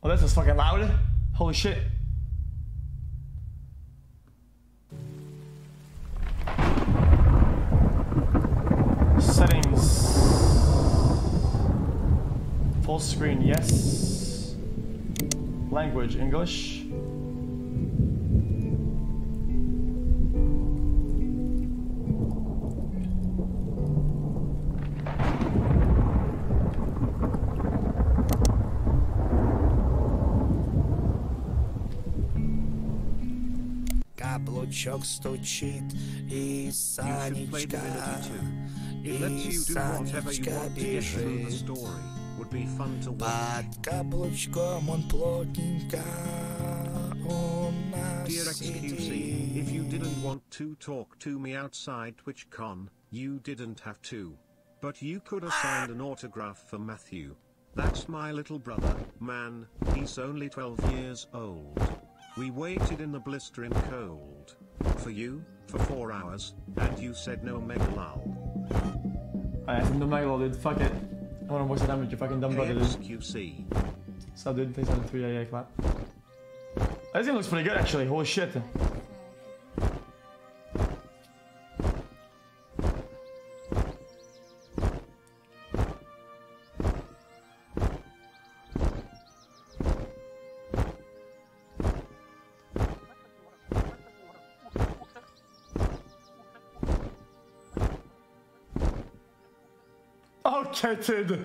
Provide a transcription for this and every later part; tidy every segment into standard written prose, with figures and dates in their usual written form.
Oh, this is fucking loud. Holy shit. Settings. Full screen, yes. Language, English. Каблучок стучит, и Санечка, и Санечка бежит. Под каблучком он плотненько у нас Dear XQC, сидит. if you didn't want to talk to me outside TwitchCon, you didn't have to. But you could have signed an autograph for Matthew. That's my little brother, man, he's only 12 years old. We waited in the blistering cold. For you, for 4 hours, and you said no megalal. I said no megalol, dude. Fuck it. I wanna watch the damage, you fucking dumb brother, dude. XQC. So, dude, thanks for the 3 yeah, clap. This game looks pretty good, actually. Holy shit. Okay, dude.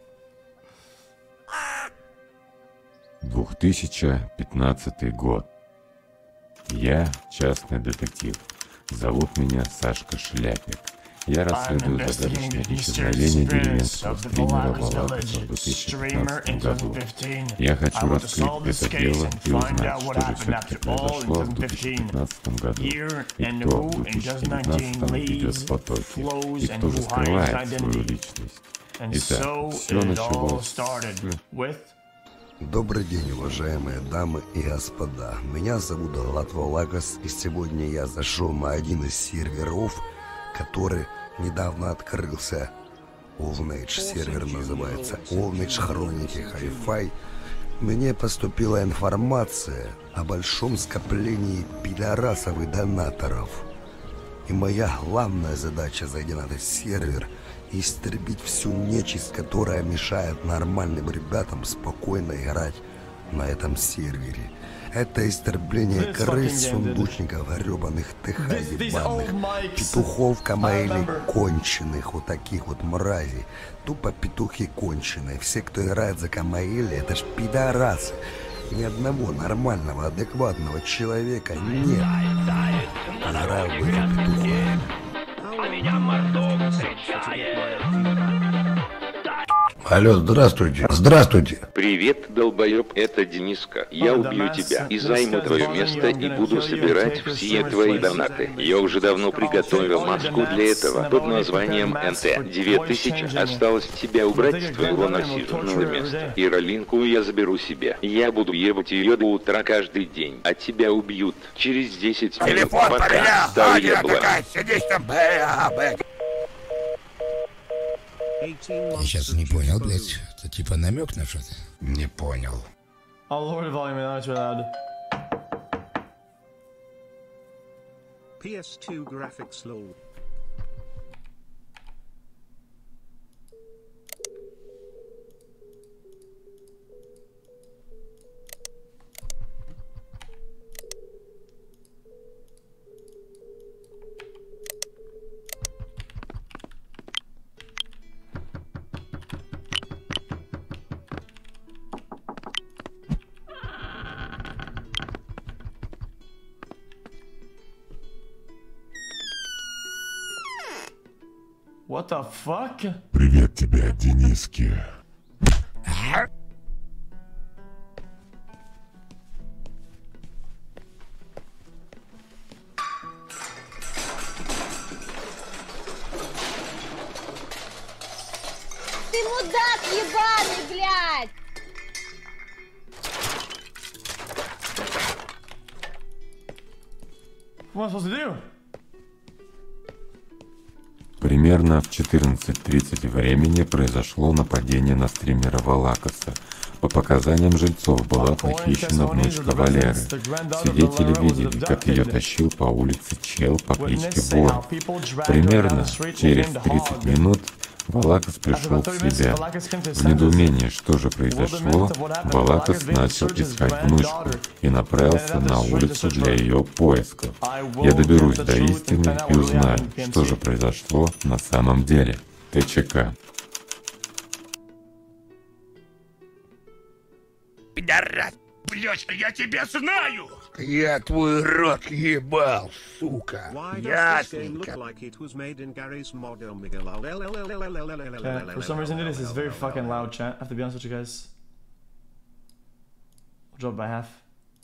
2015 год. Я частный детектив. Зовут меня Сашка Шляпик. Я расследую загадочное исчезновение деревенского стримера Валакаса в 2015 году. Я хочу раскрыть это дело и узнать, что же все-таки произошло в 2015 году, и кто в 2019 ведет потоки, и кто же скрывает свою личность. Итак, все началось с... Добрый день, уважаемые дамы и господа. Меня зовут Влад Валакас, и сегодня я зашел на один из серверов, который недавно открылся. Allnage сервер называется Allnage Хроники Hi-Fi. Мне поступила информация о большом скоплении пидорасов и донаторов. И моя главная задача, зайдя на этот сервер, истребить всю нечисть, которая мешает нормальным ребятам спокойно играть на этом сервере. Это истребление крыс, сундучников, гребаных ТХ ебаных, петухов, камаэлей конченых, вот таких вот мразей. Тупо петухи конченые. Все, кто играет за камаэли, это ж пидорасы. Ни одного нормального, адекватного человека нет. Играю в эти петухи. А меня мордом встречает. Алло, здравствуйте. Здравствуйте. Привет, долбоеб, это Дениска. Я убью тебя и займу твое место и буду собирать все твои донаты. Я уже давно приготовил маску для этого под названием НТ. 9000 осталось тебя убрать с твоего насиженного места. И ролинку я заберу себе. Я буду ебать ее до утра каждый день. А тебя убьют через 10 минут. Телефон Пока, старый поменял, еблан. такая, сидишь там, Я сейчас не понял, блядь. Это типа намек на что-то? Не понял. I'll lower the volume, man. That's really loud. PS2 graphics low. What the fuck? Привет тебе, Дениски. Ты мудак ебаный, блядь! What am I supposed to do? Примерно в 14:30 времени произошло нападение на стримера Валакаса. По показаниям жильцов была похищена внучка Валеры. Свидетели видели, как ее тащил по улице чел по кличке Вор. Примерно через 30 минут Валакас пришел в себя. В недоумении, что же произошло, Валакас начал искать внучку и направился на улицу для ее поисков. Я доберусь до истины и узнаю, что же произошло на самом деле. ТЧК. Пидорас, блядь, я тебя знаю! Я твой рот ебал, сука. Ясненько. For some reason this is very fucking loud, chat. I have to be honest with you guys. I'll drop by half.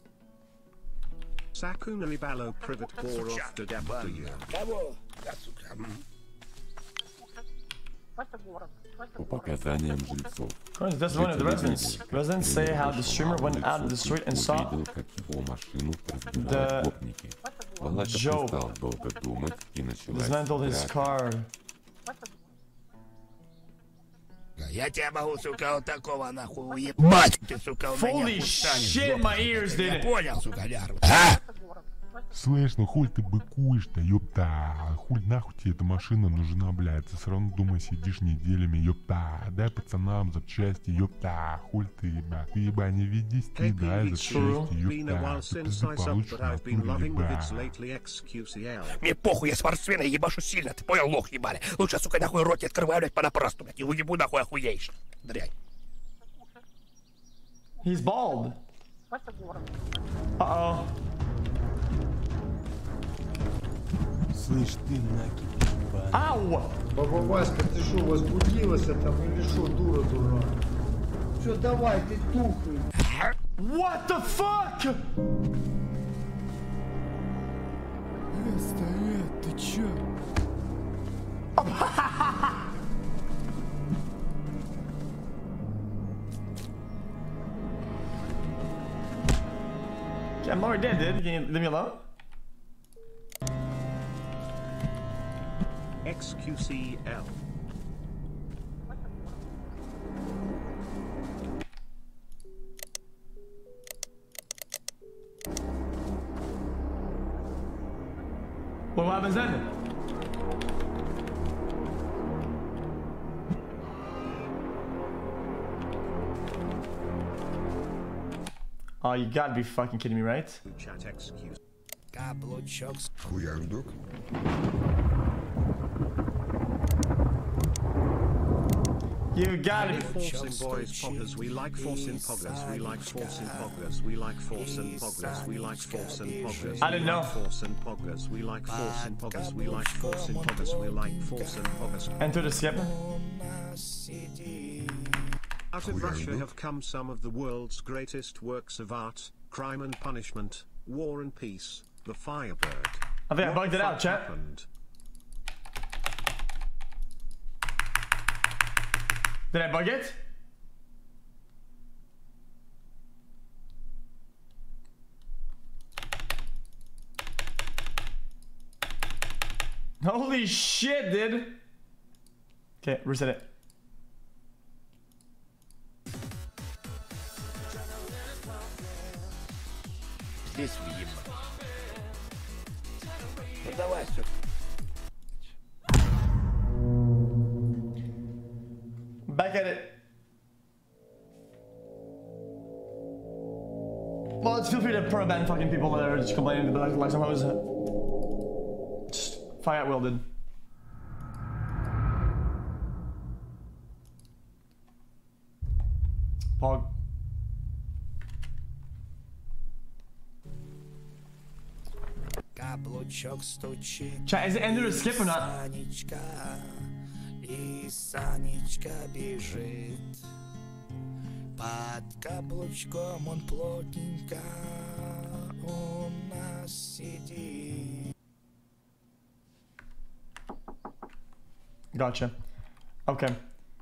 Sakuna Ballo privet bore off the W. По показаниям жильцов. According to testimony of the residents, residents say how the streamer went out of the street and saw the Joe dismantled his car. Я тебя могу, сука, вот такого нахуй уебать. Ты, сука, у меня Holy shit, my ears did it. Понял, сука, ляру. Слышь, ну хуй ты быкуешь-то, ёпта. Хуй нахуй тебе эта машина нужна, блядь. Ты все равно дома сидишь неделями, ёпта. Дай пацанам запчасти, ёпта. Хуй ты, ебать. Ты, ебать, не ведись, ты дай запчасти, ёпта. Ты пизды получишь на туре, ебать. Мне похуй, я спортсмен, я ебашу сильно. Ты понял, лох ебали? Лучше, сука, нахуй рот не открываю, блядь, понапрасну, блядь. И уебу нахуй охуеешь. Дрянь. He's bald. Uh-oh. Слышь, ты накипи. Ау! Баба Васька, ты что, возбудилась там или что, дура дурак? Все, давай, ты тухай. What the fuck? Стоять, ты чё? I'm already dead, dude. Can you leave me alone? XQCL. What happens then? Oh, you gotta be fucking kidding me, right? Chat excuse. Хуяк-дук. You gotta be Forcing boys poggers, we like forcing poggers, we like forcing poggers, we like forcing poggers, we like forcing poggers. I didn't know. Forcing poggers, we like forcing poggers, we like forcing poggers, we like forcing poggers. Enter the skip. Out of Russia have come some of the world's greatest works of art, Crime and Punishment, War and Peace, The Firebird. I think I bugged it out, chat. Happened? Did I bug it? Holy shit, dude. Okay, reset it. Здесь уебать. Ну давай, все. Back at it. Well, let's feel free to pro-ban fucking people that are just complaining like some hoes. Just fire at will, dude. Pog. Chat, is it end of the skip or not? И Санечка бежит. Под каблучком он плотненько у нас сидит. Gotcha. Okay.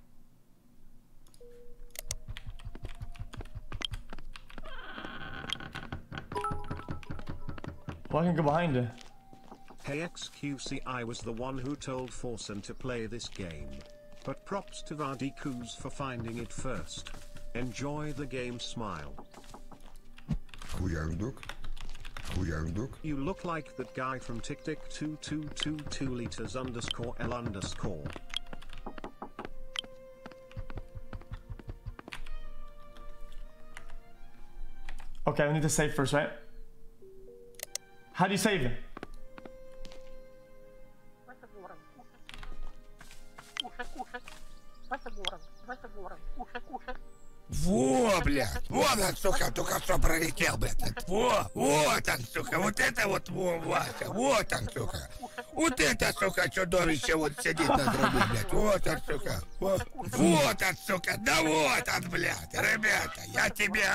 Well, I can go behind it. Hey XQC, I was the one who told Forsen to play this game. But props to Vardikuz for finding it first. Enjoy the game, smile. Хуяндук. Хуяндук. You look like that guy from TikTok 2222 liters underscore L underscore. Okay, we need to save first, right? How do you save? Во, блядь, вот он, сука, только что пролетел, блядь. Вот он, сука, вот это вот, Вася, вот он, сука. Вот это, сука, чудовище вот сидит на трубе, блядь. Вот он, сука. Вот он, сука, да вот он, блядь. Ребята, я тебе...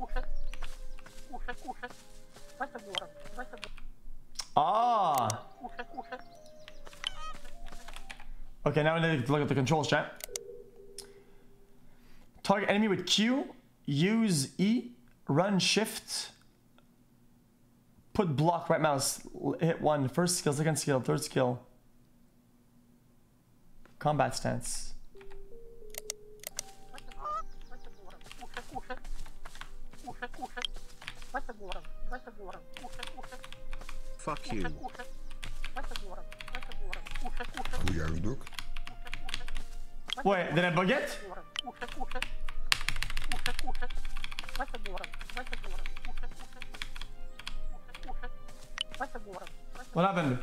Ah. Okay, now we need to look at the controls, chat. Target enemy with Q, use E, run shift, put block, right mouse, hit 1, first skill, second skill, third skill. Combat stance. Fuck you. Wait, did I bug it? What happened?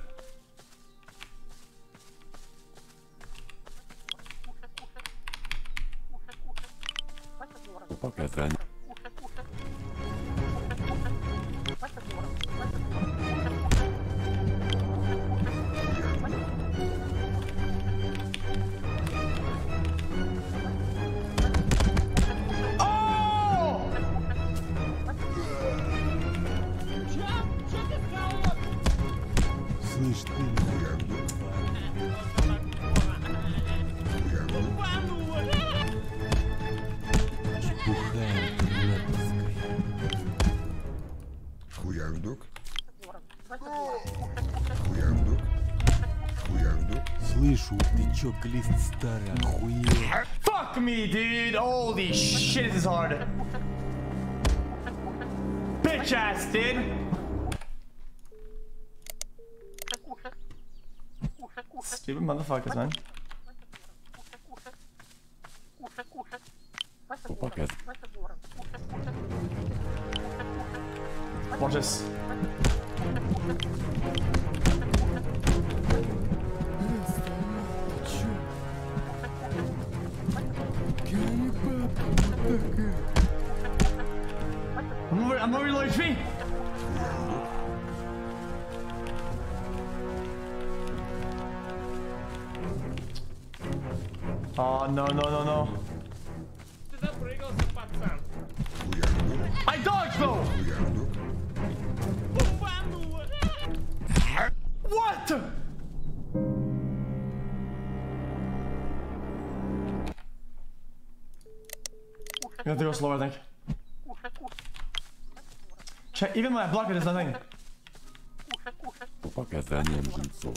Показания. Слышь, ты, чепуха интернетовская. Хуяндук. Хуяндук. Хуяндук. Слышу, ты чё, глист старый, охуел? Fuck me, dude! Holy shit, this is hard. Bitch ass, dude! Stupid motherfuckers, man. Показ. Watch this. I'm over low HP. Oh no no no no! I dodged though. What? You have to go slower, I think. Check, even when I block it, there's nothing. По показаниям жильцов.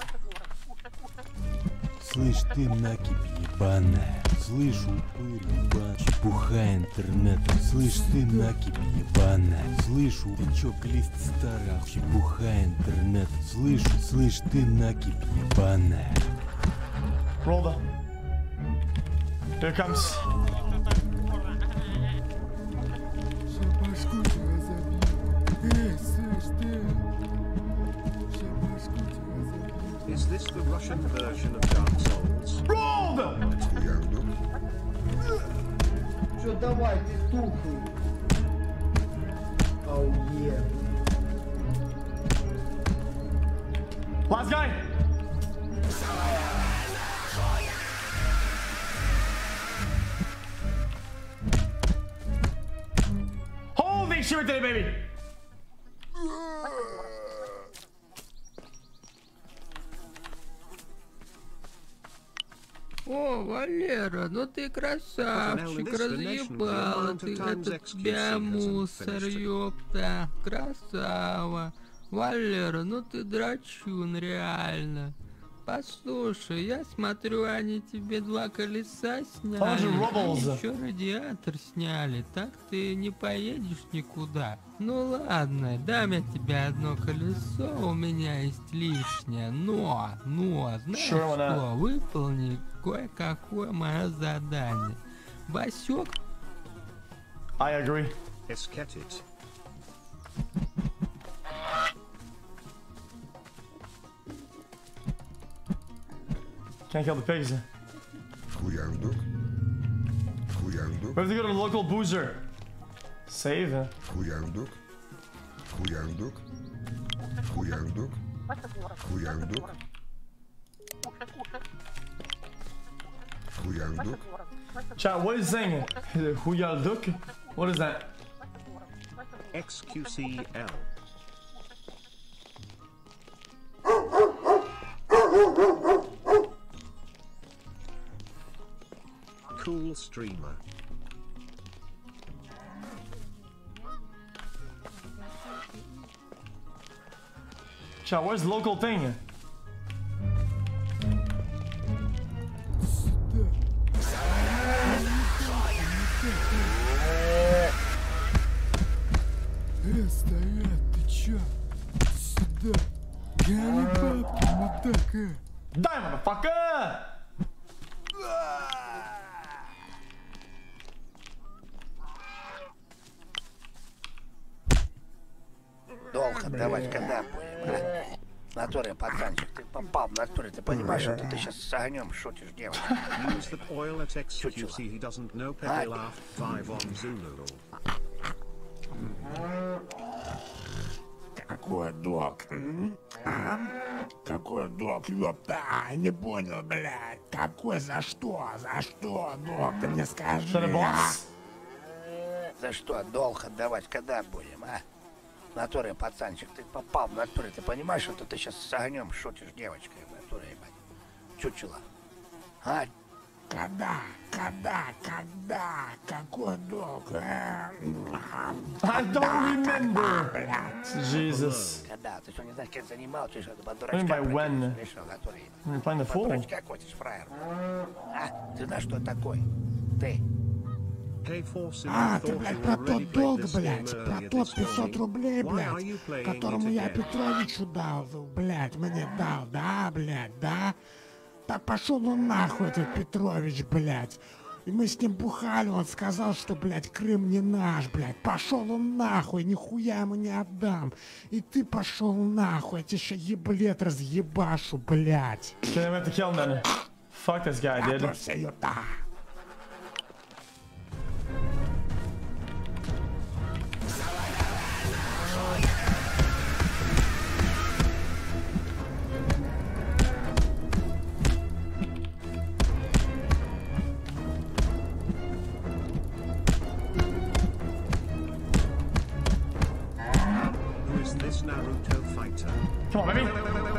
Слышь, ты накипь ебаная. Слышь, упырь ебан. Чепуха интернета. Слышь, ты накипь ебаная. Слышь, ты чё, глист старый, чепуха интернета. Слышь, ты накипь ебаная. Roll the. Here it comes. Is this the Russian version of Dark Souls? Roll the. Чё, давай, ты тухлый. Ау, е. Last guy. Holy shit, we did it, baby. О, Валера, ну ты красавчик, разъебала ты этот бямусор, ёпта, красава. Валера, ну ты драчун, реально. Послушай, я смотрю, они тебе 2 колеса сняли, и еще радиатор сняли, так ты не поедешь никуда. Ну ладно, дам я тебе 1 колесо, у меня есть лишнее, но, знаешь что, выполни кое-какое мое задание. Васек? I agree. Esketit. Can't kill the pigs. We have to go to the local boozer. Save. Chat, what is saying? Huyalduk? What is that? XQCL. Cool streamer. Chat, where's the local thing? Стоять, ты чё? Сюда. Я не бабки, мудак, Дай, motherfucker! Долго давать, когда будем, а? Натуре, пацанчик, ты попал в натуре, ты понимаешь, что ты сейчас с огнем шутишь, девочка? Какой док? Какой док, ёпта? Не понял, блядь. Какой, за что? За что, док? Ты мне скажи. За что долг отдавать, когда будем, а? В натуре, пацанчик, ты попал в натуре, ты понимаешь, что ты сейчас с огнем шутишь, девочка, в натуре, ебать? Чучело. А? Когда? Какой долг? I don't remember. Jesus. Когда? Ты что, не знаешь, кем занимался? Ты что, по What do you mean by when? You're playing the fool. Дурачка котишь, фраер. А? Ты знаешь, что это такое? Ты. А, ты, блядь, про тот долг, блядь, про тот 500 рублей, блядь, которому я Петровичу дал, блядь, мне дал, да, блядь, да? Так пошел он нахуй, этот Петрович, блядь. И мы с ним бухали, он сказал, что, блядь, Крым не наш, блядь. Пошел он нахуй, нихуя ему не отдам. И ты пошел нахуй, я тебе еще еблет разъебашу, блядь. Okay, I'm at the kill then. Fuck this guy, dude. Naruto fighter. Come on, baby.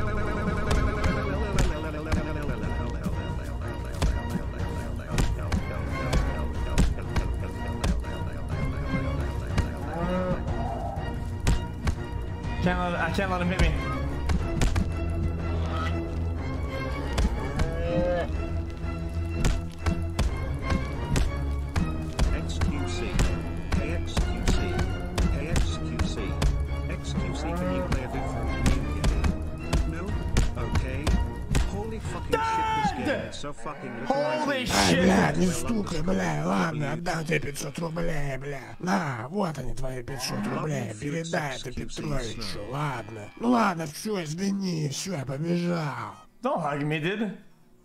I can't let him hit me. XQC, KXQC, KXQC. XQC, can you play a different game? No? Okay. Holy fucking shit, this game is so fucking Holy shit! Бля, не стукай, бля, ладно, отдам тебе 500 рублей, бля. На, вот они, твои 500 рублей, передай это Петровичу, ладно. Ну ладно, все, извини, все, я побежал. Don't hug me, dude.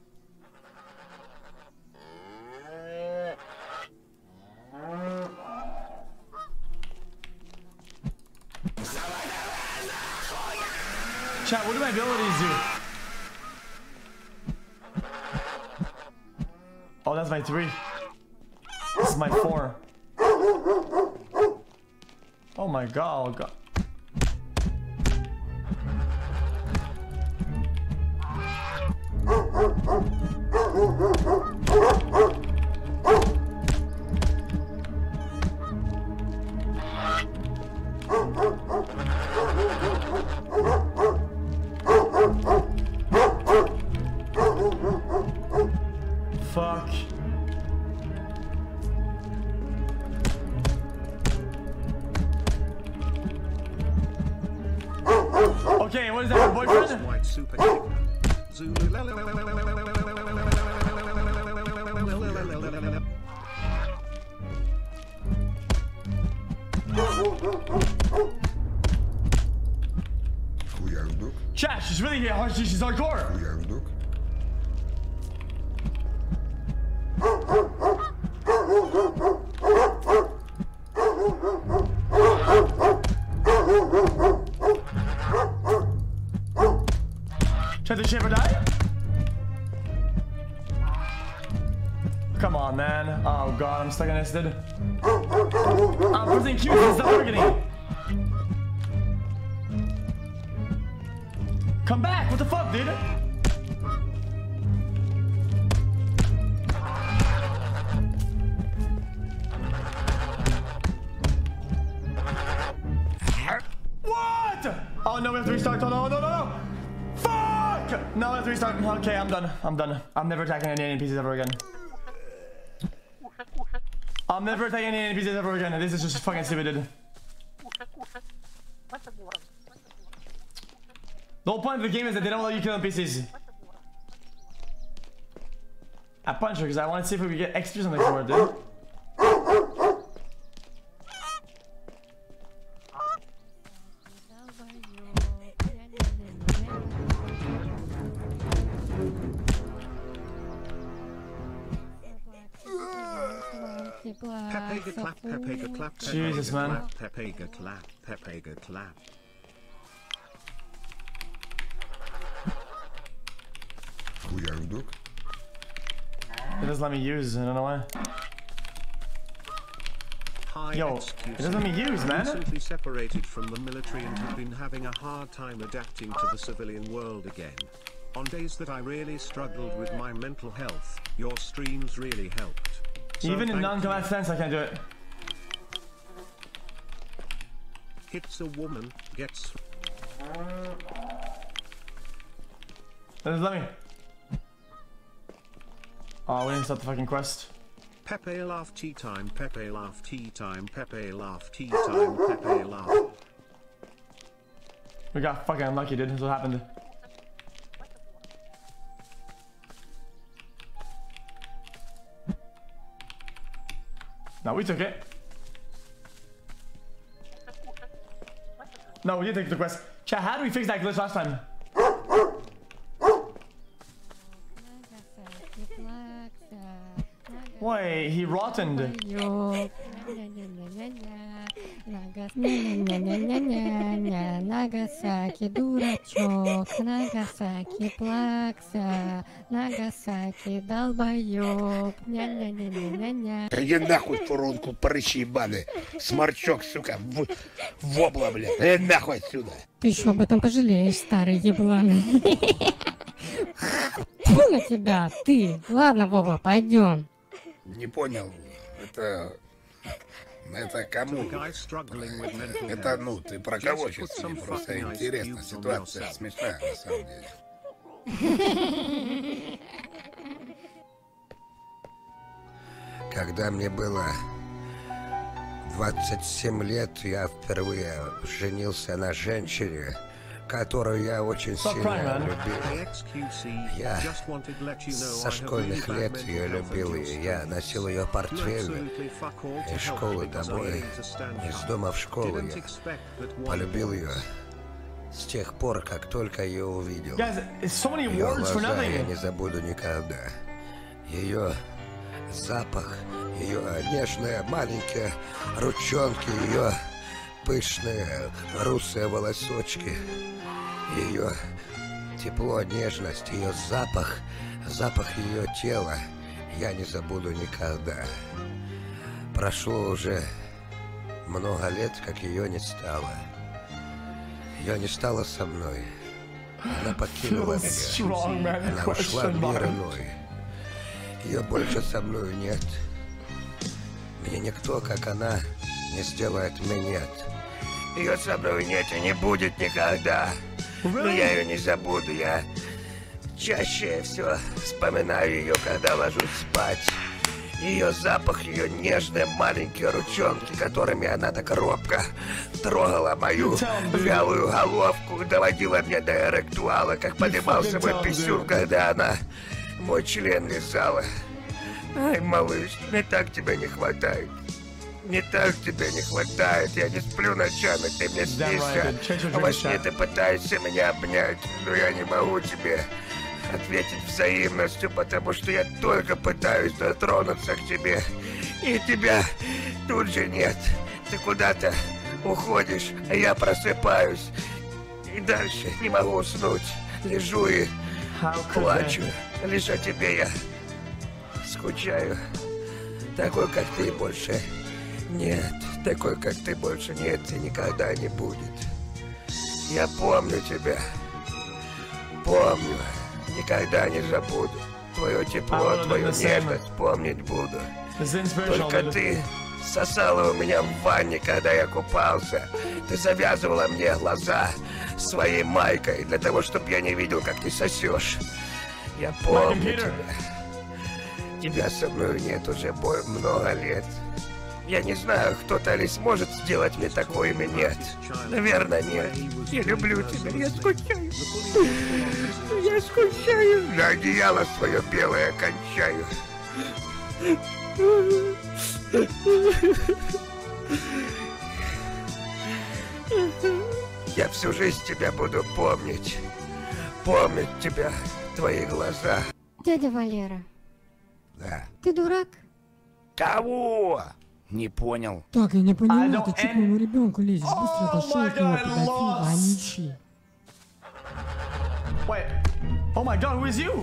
Chat, what do my abilities do? Oh, that's my 3. This is my 4. Oh my god, oh god. fuck? Okay, what is that, your boyfriend? White super kicker. Zulu. Chat, she's really hard. She's hardcore. Chat, did she ever die? Come on, man. Oh god, I'm stuck in this, dude. I'm pressing Q, it's not working. Come back! What the fuck, dude? What? Oh no, we have to restart. Oh no. Fuck! No, we have to restart. Okay, I'm done. I'm never attacking any NPCs ever again. I'm never attacking any NPCs ever again. This is just fucking stupid, dude. The whole point of the game is that they don't let you kill NPCs. I punch her because I want to see if we can get extras on the board, dude. Pepega clap, Pepega clap, Jesus, man. Pepega clap, Pepega clap. It doesn't let me use, I don't know why. Yo, it doesn't let me use, man. Recently separated from the military and have been having a hard time adapting to the civilian world again. On days that I really struggled with my mental health, your streams really helped. So even in non-combat stance, I can't do it. Hits a woman, gets... Let me. Oh, we didn't start the fucking quest. Pepe laugh tea time, Pepe laugh tea time, Pepe laugh tea time, Pepe laugh. We got fucking unlucky, dude. That's what happened. No, we took it. No, we did take the quest. Chat, how did we fix that glitch last time? Wait, he rottened. Нагасаки, дурачок, Нагасаки, плакса, Нагасаки, долбоёб, ня-ня-ня-ня-ня. Иди нахуй в фурунку, прыщи ебаный, сморчок, сука, вобла, блядь, иди нахуй отсюда. Ты еще об этом пожалеешь, старый еблан. Фу на тебя, ты. Ладно, Вова, пойдем. Не понял, это кому? Это, ну, ты про кого сейчас? Мне просто интересно, ситуация смешная, на самом деле. Когда мне было 27 лет, я впервые женился на женщине, которую я очень сильно любил. Я со школьных лет ее любил, и я носил ее портфель из школы домой, из дома в школу. Я полюбил ее с тех пор, как только ее увидел. Ее глаза я не забуду никогда. Ее запах, ее нежные маленькие ручонки, ее пышные русые волосочки, ее тепло, нежность, ее запах, запах ее тела я не забуду никогда. Прошло уже много лет, как ее не стало. Ее не стало со мной. Она покинула меня. Она ушла в мир иной. Ее больше со мной нет. Мне никто, как она, не сделает минет. Ее со мной нет и не будет никогда. Но я ее не забуду, я Чаще я все вспоминаю ее, когда ложусь спать. Ее запах, ее нежные маленькие ручонки, которыми она так робко трогала мою вялую головку, доводила меня до эректуала, как поднимался мой писюн, когда она мой член лизала. Ай, малыш, мне так тебя не хватает. Мне так тебя не хватает. Я не сплю ночами, ты мне снишься. А во сне ты пытаешься меня обнять, но я не могу тебе ответить взаимностью, потому что я только пытаюсь дотронуться к тебе. И тебя тут же нет. Ты куда-то уходишь, а я просыпаюсь. И дальше не могу уснуть. Лежу и плачу. Лишь о тебе я скучаю. Такой, как ты, больше нет. Такой, как ты, больше нет и никогда не будет. Я помню тебя. Помню. Никогда не забуду. Твое тепло, твою нежность помнить буду. Только ты сосала у меня в ванне, когда я купался. Ты завязывала мне глаза своей майкой для того, чтобы я не видел, как ты сосешь. Я помню тебя. Тебя со мной нет уже много лет. Я не знаю, кто-то ли сможет сделать мне такое или нет. Наверное, нет. Я люблю тебя, я скучаю. Я скучаю. На одеяло свое белое кончаю. Я всю жизнь тебя буду помнить. Помнить тебя, твои глаза. Дядя Валера. Да. Ты дурак? Кого? Не понял. Так, я не понимаю, ты чуть моему ребенку лезешь. Быстро дошел к его педофила, а не чи. Wait. Oh my god, who is you?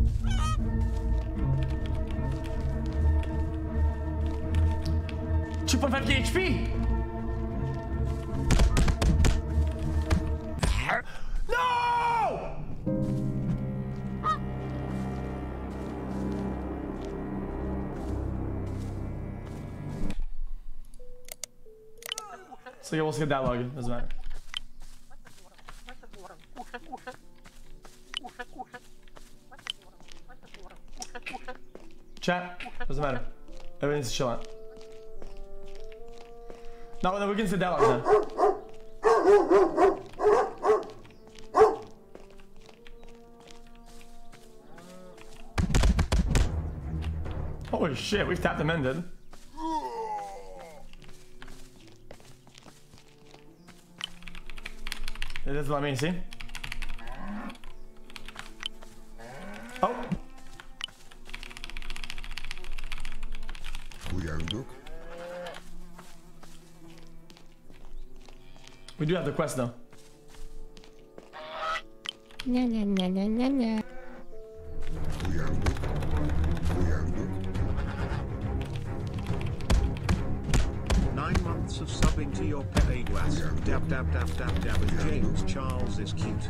HP? No! So yeah, we'll skip that log. Doesn't matter. Chat. Doesn't matter. Everything's chilling. No, we can sit that log now. Holy shit, we've tapped them in, dude. It doesn't let me see. Oh. We do have the quest though. Ня-ня-ня-ня-ня-ня. 9 months of subbing to your pet Aguas. Dab dab dab dab dab. And James Charles is cute.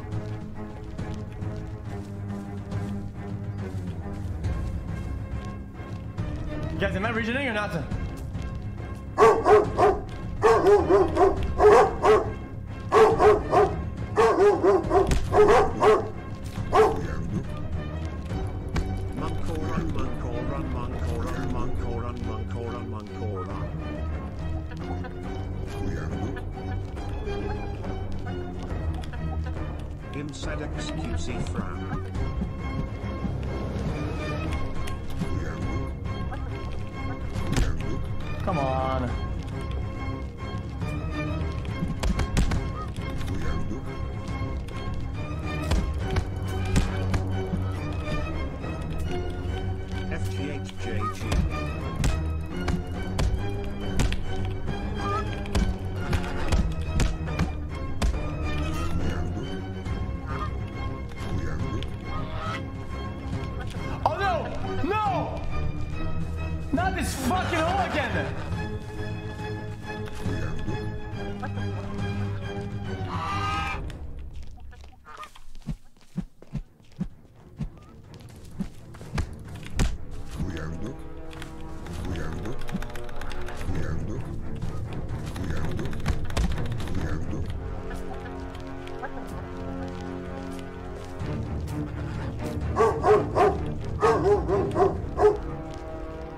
Guys, am I regioning or not? Imsedex QC Fran. Come on. FGHJG. Oh no! No! Not this fucking hole again!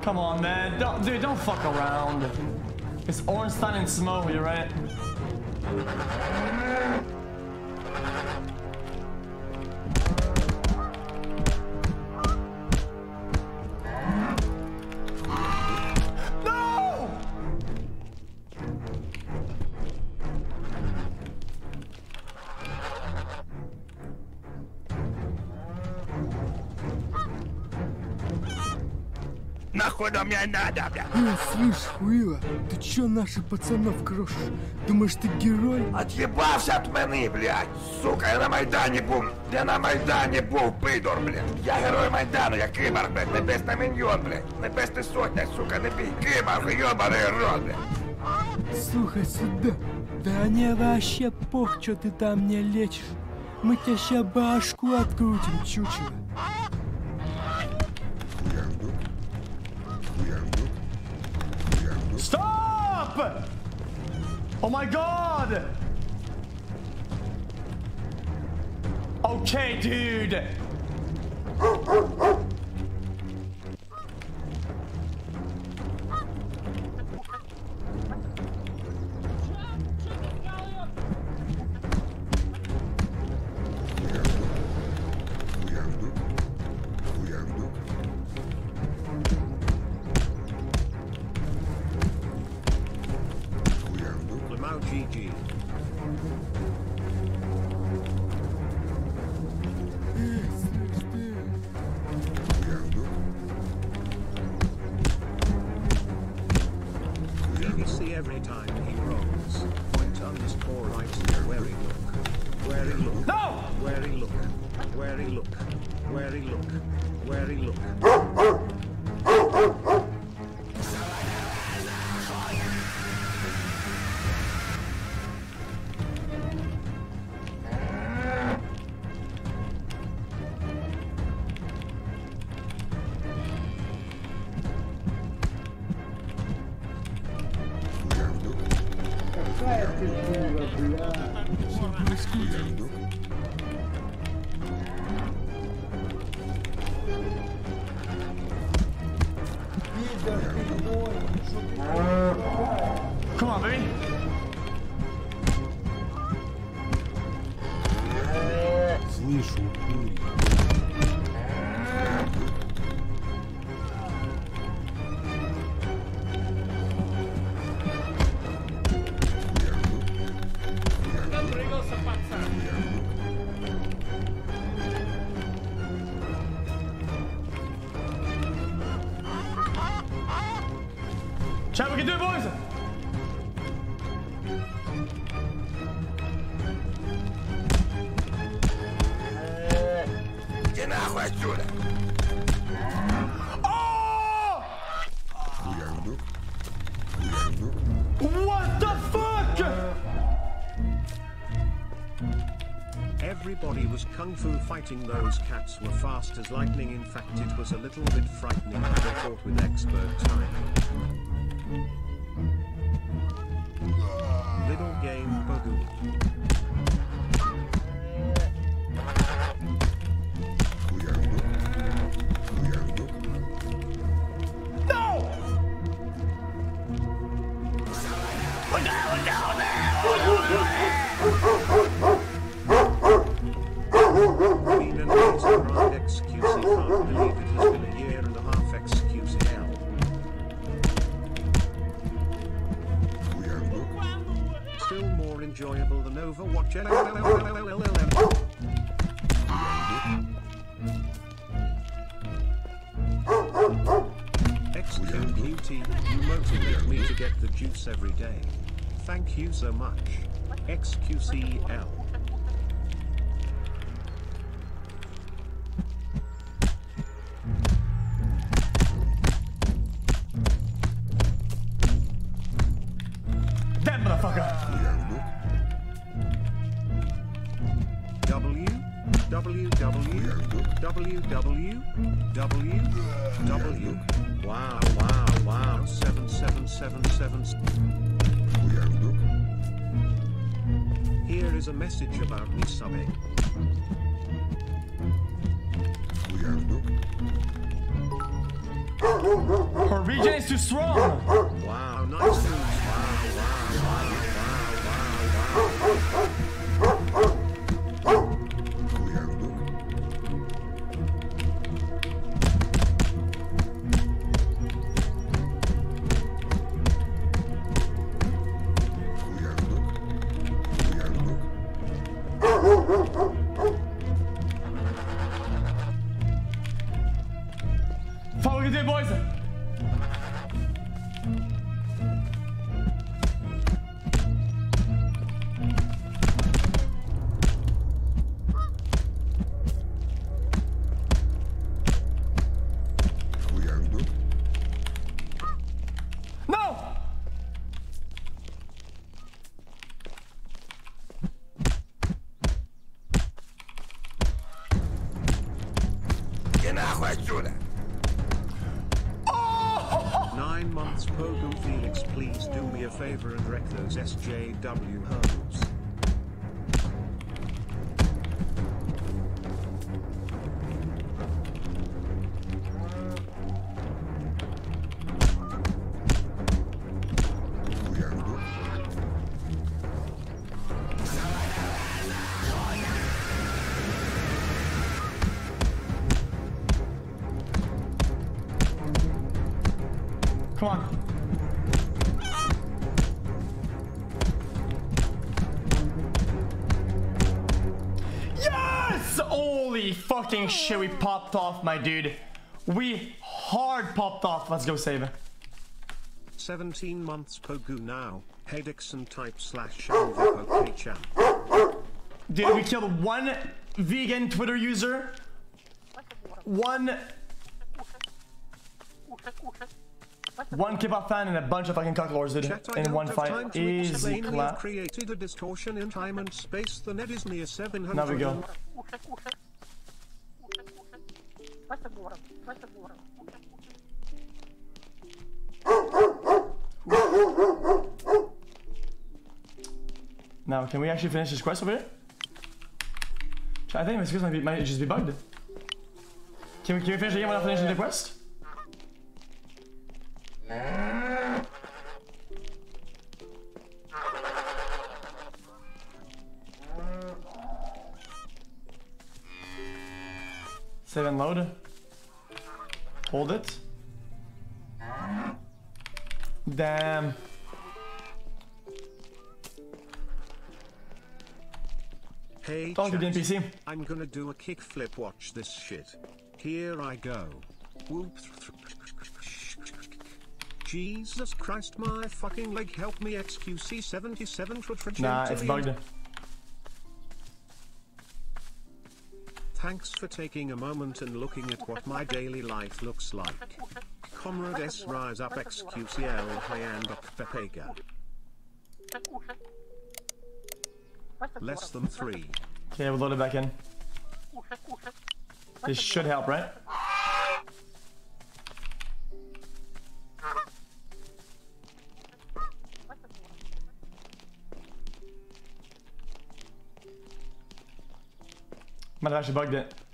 Come on, man. Don't fuck around. It's Ornstein and Smoey, right? No! Нахуй до меня надо, бля. Слышь, Хуила, ты чё наших пацанов крошишь? Думаешь, ты герой? Отъебався от мене, блядь. Сука, я на Майдані був. Я на Майдані був, пидор, блядь. Я герой Майдану, я киборг, блядь. Небесна міньйон, блядь. Небесна сотня, сука, не бій. Киборг, ёбаный рот, блядь. Слухай сюда. Да мне вообще пох, что ты там не лечишь. Мы тебе ща башку открутим, чучело. Stop! Oh my god! Okay, dude. GG. BBC every time he rolls. _right where he look. Where he look. No! Where he look. Where he look. Where he look. Where he look. Какая ты дура, бля. Пидор ты мой, что ты делаешь? Come on, baby. Слышу, хуй. Chat, we can do it, boys. Иди нахуй отсюда. Oh! What the fuck? Everybody was kung fu fighting. Those cats were fast as lightning. In fact, it was a little bit frightening, but they fought with expert timing. Little game Bagoo. No! Been an amazing ride, XQC. Can't believe it has been a year and a half. XQCL. Still more enjoyable than Overwatch. XQT, you motivate me to get the juice every day. Thank you so much. XQCL. That motherfucker. W. Wow. 7777. Here is a message about me subbing. Her regen is too strong. Wow, nice moves. Follow the boys. No! Иди нахуй отсюда! 9 months Pogo Felix, please do me a favor and wreck those SJW hoes. Come on. Yes! Holy fucking shit, we popped off, my dude. We hard popped off. Let's go save it. 17 months Pogu now. Hey Dixon type /Poke champ. Dude, we killed one vegan Twitter user. One K-pop fan and a bunch of fucking cocklords, dude, in one fight. Easy clap. Created a distortion in time and space. The net is near 700. Now we go. Now, can we actually finish this quest over here? I think this quest might just be bugged. Can we finish the game without finishing the quest? Save and load. Hold it. Damn. Hey, talk to the NPC. I'm gonna do a kickflip. Watch this shit. Here I go. Whoop. Jesus Christ, my fucking leg. Help me, XQC77 for Nah, it's bugged. Thanks for taking a moment and looking at what my daily life looks like. Comrade S rise up XQCL high and up Pepega. Less than 3. Okay, we'll load it back in. This should help, right? Might have actually bugged it.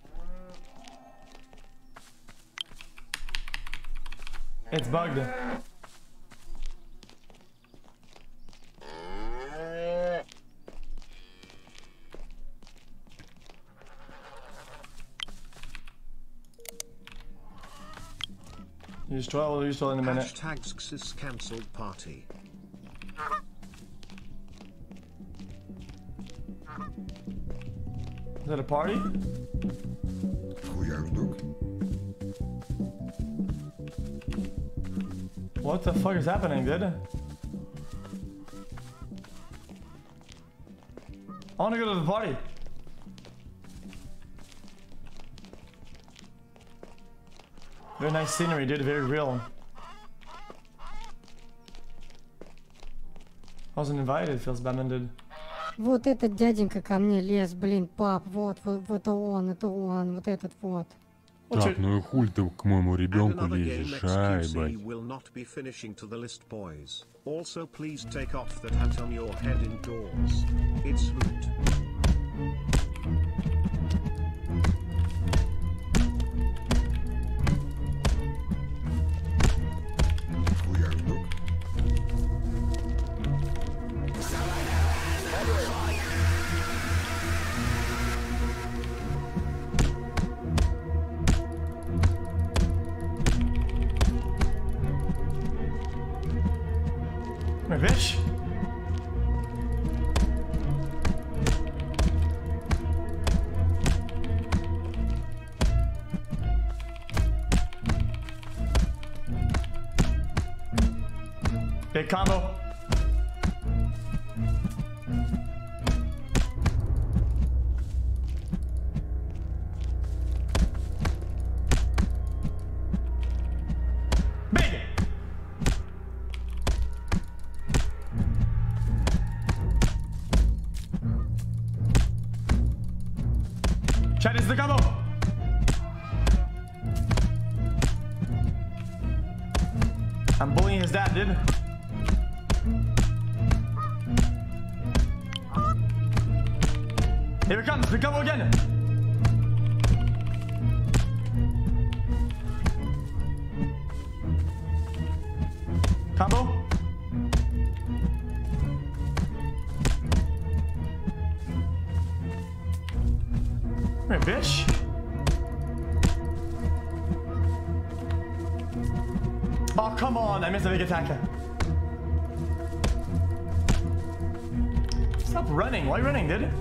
It's bugged. Use 12, we'll use 12 in a minute. #Xis cancelled party. Is that a party? What the fuck is happening, dude? I wanna go to the party. Very nice scenery, dude. Very real. I wasn't invited, feels bad, dude. Вот этот дяденька ко мне лез, блин, пап, вот это он, вот этот вот. Так, ну и хуль ты к моему ребенку лезешь, ай, бать. Will not be finishing to the list, boys. Also, please take off that hat on your head indoors. It's rude. My bitch. Big combo. Big. Chat is the combo. I'm bullying his dad, dude. Here it comes, the combo again. Combo. Come here, bitch. Oh, come on, I missed a big attack. Stop running, why are you running, dude?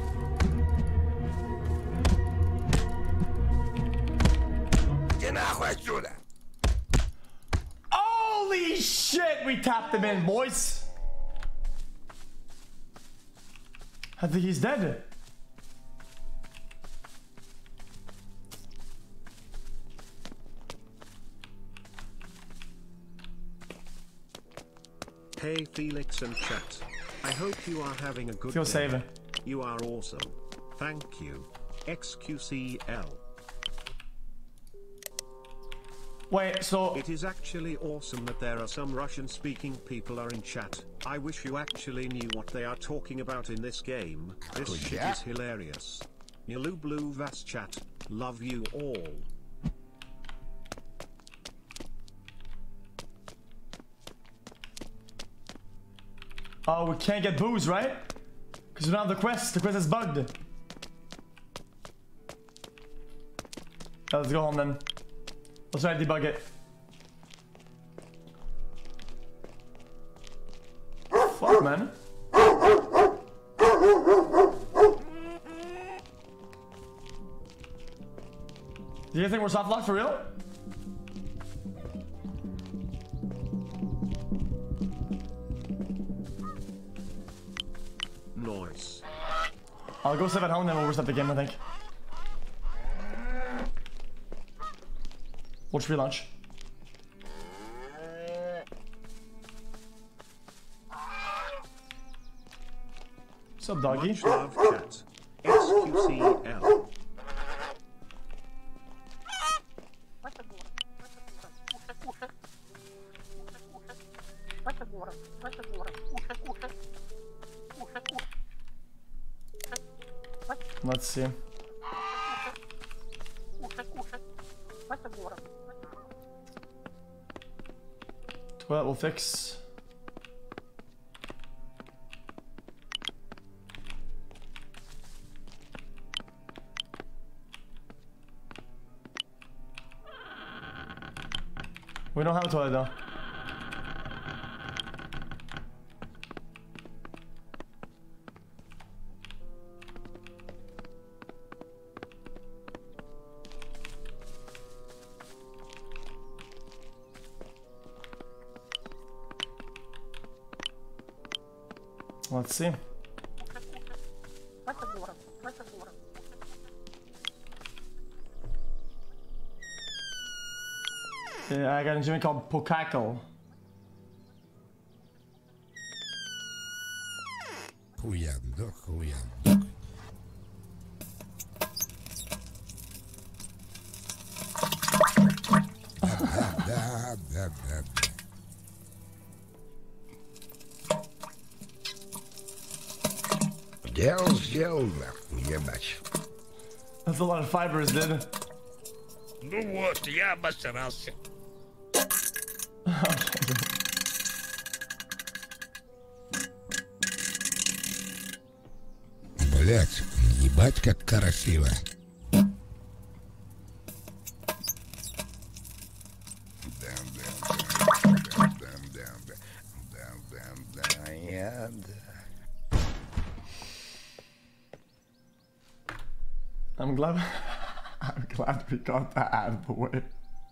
Holy shit, we tapped him in, boys. I think he's dead. Hey Felix and chat. I hope you are having a good day. Save it. You are awesome. Thank you. XQCL. Wait, so... It is actually awesome that there are some Russian-speaking people are in chat. I wish you actually knew what they are talking about in this game. This shit is hilarious. Nilu Blue Vas chat. Love you all. Oh, we can't get booze, right? Because we don't have the quest. The quest is bugged. Let's go home then. Let's try to debug it. Fuck, man. Do you think we're soft locked for real? Nice. I'll go save at home, then we'll reset the game, I think. Watch relaunch. What's up, doggy? Much love, chat. XQCL. Let's see. Toilet will fix. We don't have a toilet though. Let's see. Yeah, I got a gym called Pokakle. Хуяндок. Да. Сделал, нахуй, ебать. That's a lot of fibers, dude. Ну вот, я обосрался. Блять, ебать как красиво. I'm glad we got that out of the way.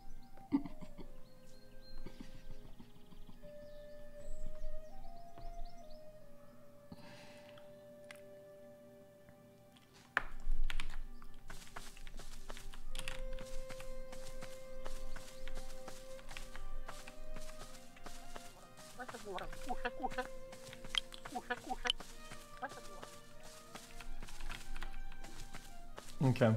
Okay.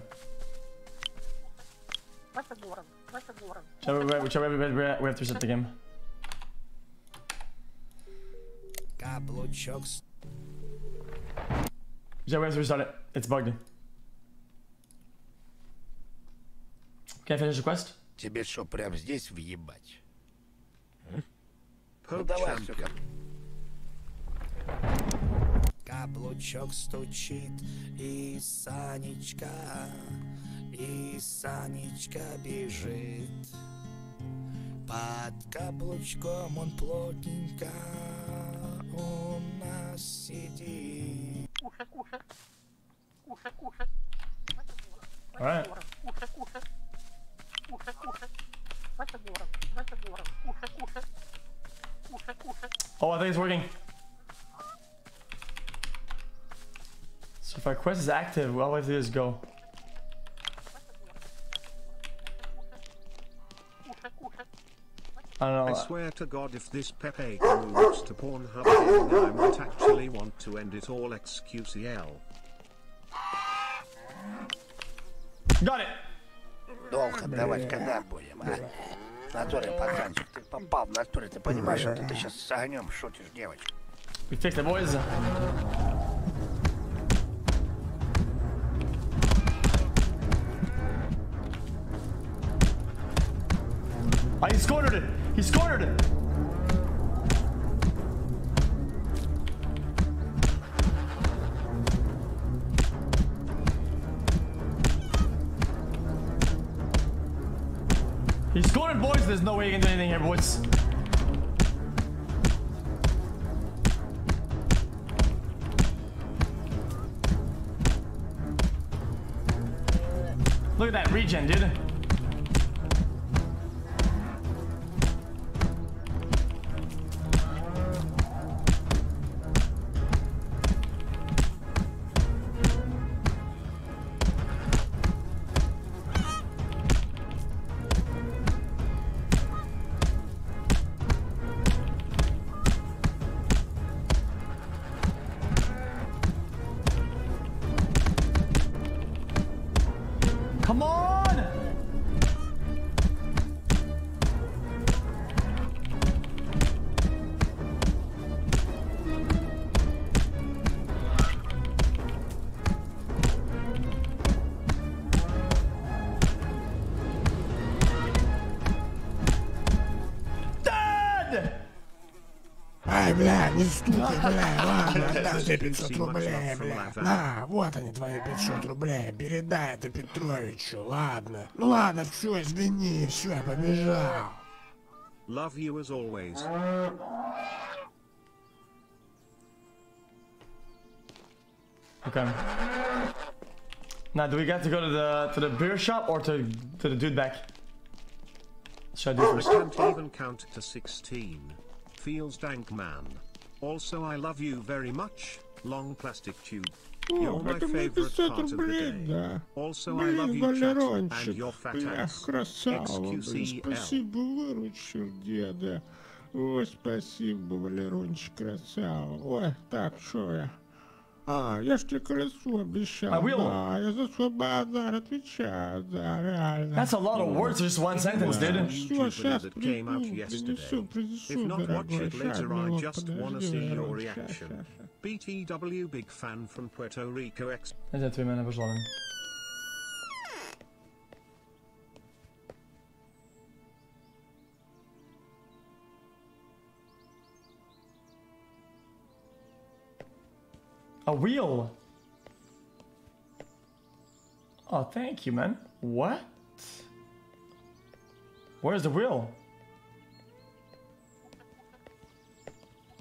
We have to reset the game. Yeah, we have to restart it. It's bugged. Can I finish the quest? Тебе что, прям здесь въебать? Ну давай, сука. Каблучок стучит, и Санечка бежит. Под каблучком он плотненько у нас сидит. Alright. Oh, I think it's working. So if our quest is active, all we have to do is go. I don't know. I swear to God, if this Pepe moves to Pornhub, then I might actually want to end it all XQCL. Got it! Долго давать, когда будем, а? В натуре, пацанчик, ты попал в натуре, ты понимаешь, что ты сейчас с огнем шутишь, девочка? We fixed it, boys. Oh, he scored it! He scored it! He scored it, boys! There's no way you can do anything here, boys. Look at that regen, dude. Come on! Ай, бля, не стукай, бля, ладно, отдам тебе 500 рублей, бля. На, вот они, твои 500 рублей, передай это Петровичу, ладно. Ну ладно, все, извини, все, я побежал. Love you as always. Okay. Now, do we get to go to the beer shop or to the dude back? Should I do first? I can't even count to 16. Feels dank, man. Also, I love you very much. Long plastic tube. You're my favorite part of the day. Also, I love you, chat, and your fat ass. Красава, XQCL. спасибо, выручил деда. Ой, спасибо, Валерончик, красава. Ой, так, что я? А, я ж тебе колесо обещал. Да, я за свой базар отвечаю, да, реально. That's a lot of words for just one sentence, dude. Все, сейчас приду, принесу, дорогой. Сейчас, подожди, Валерон, BTW big fan from Puerto Rico X. Это твой мене пожалуй. A wheel. Oh, thank you, man. What? Where's the wheel?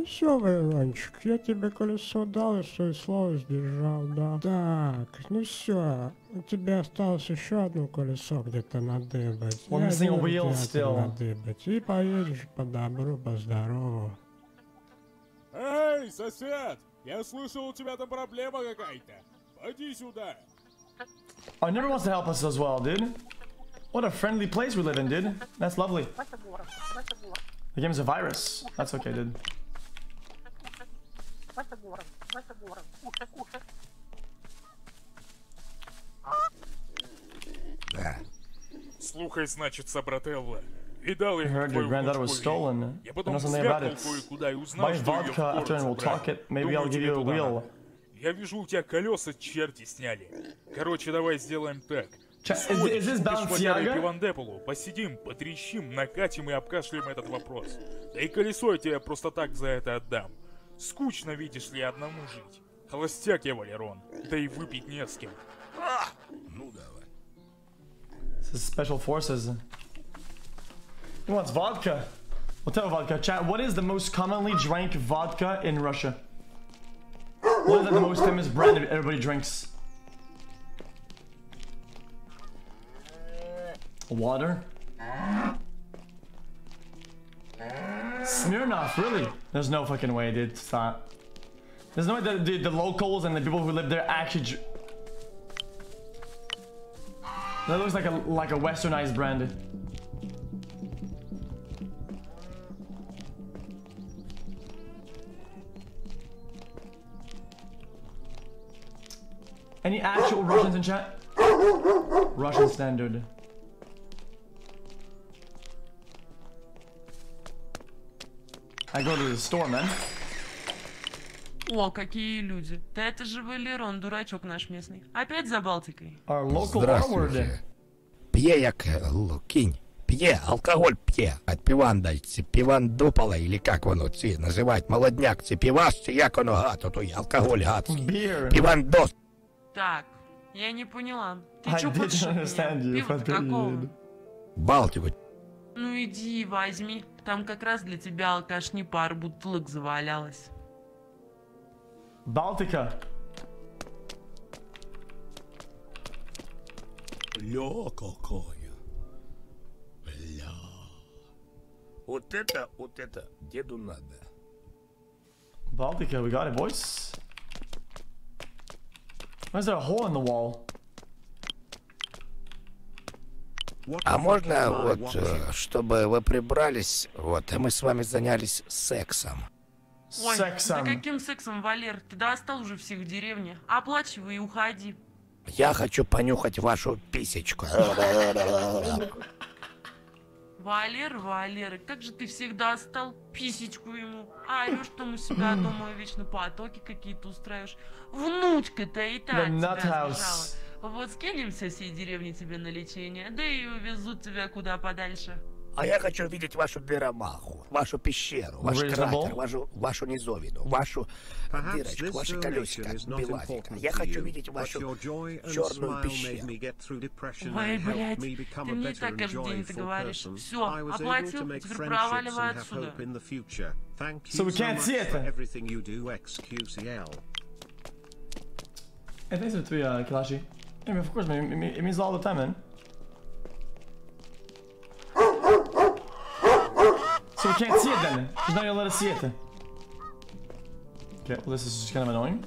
Ну все, Вавилончик, я тебе колесо дал и свое слово сдержал, да. Так, ну все, у тебя осталось еще одно колесо где-то надыбать. Надыбать. И поедешь по добру, по здорову. Эй, сосед! Я слышал, у тебя там проблема какая-то. Пойди сюда. Oh, never wants to help us as well, dude. What a friendly place we live in, dude. That's lovely. The game's a virus. That's okay, dude. Да. Слухай, значит, брателла. Видал я heard your granddaughter was stolen. Я I потом know something about it. кое-куда и узнал, Buy что её vodka в город after and we'll talk забрали. it. Maybe Думаю, I'll give тебе you a туда wheel. надо. Я вижу, у тебя колеса черти сняли. Короче, давай сделаем так. Is this Balenciaga? Пивандеполу, посидим, потрещим, накатим и обкашляем этот вопрос. Да и колесо я тебе просто так за это отдам. Скучно, видишь ли, одному жить. Холостяк я, Валерон. Да и выпить не с кем. Ну давай. This is special forces. He wants vodka. We'll tell vodka. Chat, what is the most commonly drank vodka in Russia? What is the most famous brand that everybody drinks? Water? Smirnoff, really? There's no fucking way, dude. It's not. There's no way that the locals and the people who live there actually. That looks like a westernized brand. Any actual Russians in chat? Russian standard. I go to the store, man. О, какие люди. Да это же Валерон, дурачок наш местный. Опять за Балтикой. Our local Здравствуйте. П'є як кінь. П'є, алкоголь п'є. От піванда, це півандопола, или як воно ці називають, молодняк, це піваш, чи як воно гато, той алкоголь гадський. Півандос. Так, я не поняла. Ты I чё didn't хочешь от understand меня? you, Пиво but какого? you did. Балтику. Ну иди, возьми. Там как раз для тебя алкашни пару бутылок завалялось. Baltica. Бля, какая. Бля. Вот это деду надо. Baltica, we got it, boys. Why is there a hole in the wall? А можно вот, чтобы вы прибрались, вот, и мы с вами занялись сексом? Ой, Сексом. да каким сексом, Валер? Ты достал уже всех в деревне. Оплачивай и уходи. Я хочу понюхать вашу писечку. Валер, Валер, как же ты всех достал? Писечку ему. А орешь там у себя дома вечно потоки какие-то устраиваешь. Внучка-то и так The тебя nut сбежала. house. Вот скинемся всей деревни тебе на лечение, да и увезут тебя куда подальше. А я хочу видеть вашу дыромаху, вашу пещеру, ваш кратер, вашу низовину, вашу дырочку, ваши колесико белазика. Я хочу видеть вашу черную пещеру. Ой, блядь, ты мне так каждый день это говоришь. Все, оплатил, теперь проваливай отсюда. So we can't see it. Hey, thanks for the Kalashi. Yeah, of course, man. It means all the time, man. So we can't see it then. She's not gonna let us see it. Okay, well, this is just kind of annoying.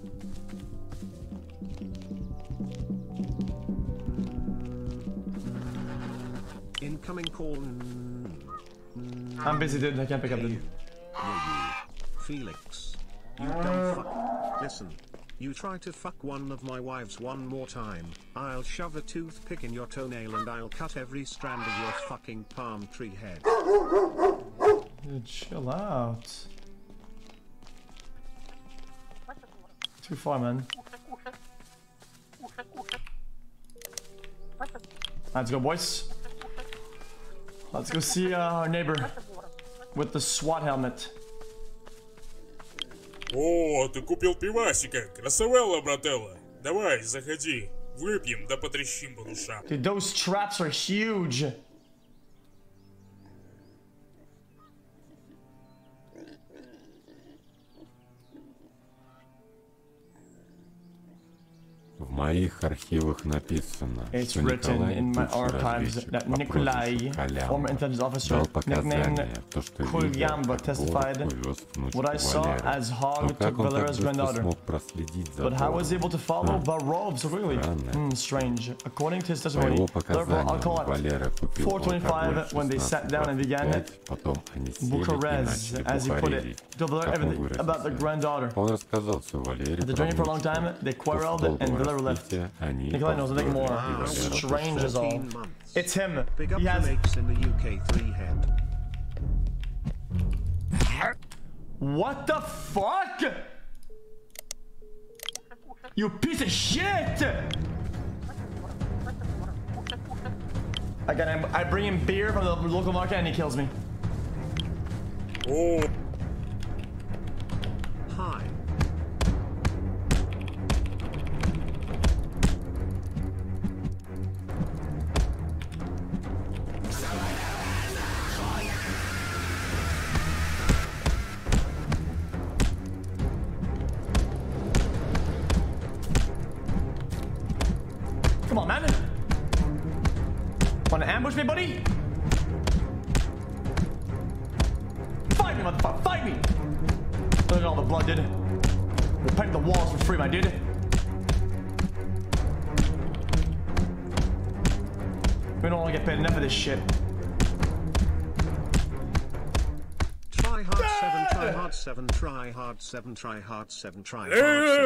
Incoming call. I'm busy, dude. I can't pick up, dude. Felix, you dumb fuck. Listen. You try to fuck one of my wives one more time, I'll shove a toothpick in your toenail and I'll cut every strand of your fucking palm tree head. Dude, chill out. Too far, man. Let's go, boys. Let's go see our neighbor with the SWAT helmet. О, ты купил пивасика. Красавелла, брателла. Давай, заходи. Выпьем, да потрещим по душам. Dude, those traps are huge. В моих архивах написано, It's что written Николай, in my бывший archives разведчик that по Nikolai, прозвищу Колян, former intelligence officer, дал nicknamed показания, то, что видел, Kolyamba, как testified Волк увез внучку what I saw Валеры. as Hog Но took как он так Valera's быстро granddaughter. смог проследить за But how was he able to follow Хм. Barov so quickly? Странно. Strange. According to his По testimony, его therefore, I'll call показаниям, it Валера купил 4:25 when they sat down and began 16:25, потом они сели и Bucharest, начали as he put бухарить. it, to Valera Как он everything about the выразился. granddaughter. Он рассказал все Валере After про drinking for a long внучку. time, they quarreled После and долгого Valera left. распития они Nikolai knows nothing more. повздорили, и Валера Strange as all. It's him. Big up He to has. mates in the UK 3 head. What the fuck? You piece of shit! I bring him beer from the local market and he kills me. Oh. Hi. Come on, man. Wanna ambush me, buddy? Fight me, motherfucker, fight me! Look at all the blood, dude. We'll paint the walls for free, my dude. We don't want to get paid enough of this shit. Try hard 7, try hard 7, try hard 7, try hard 7, try hard 7,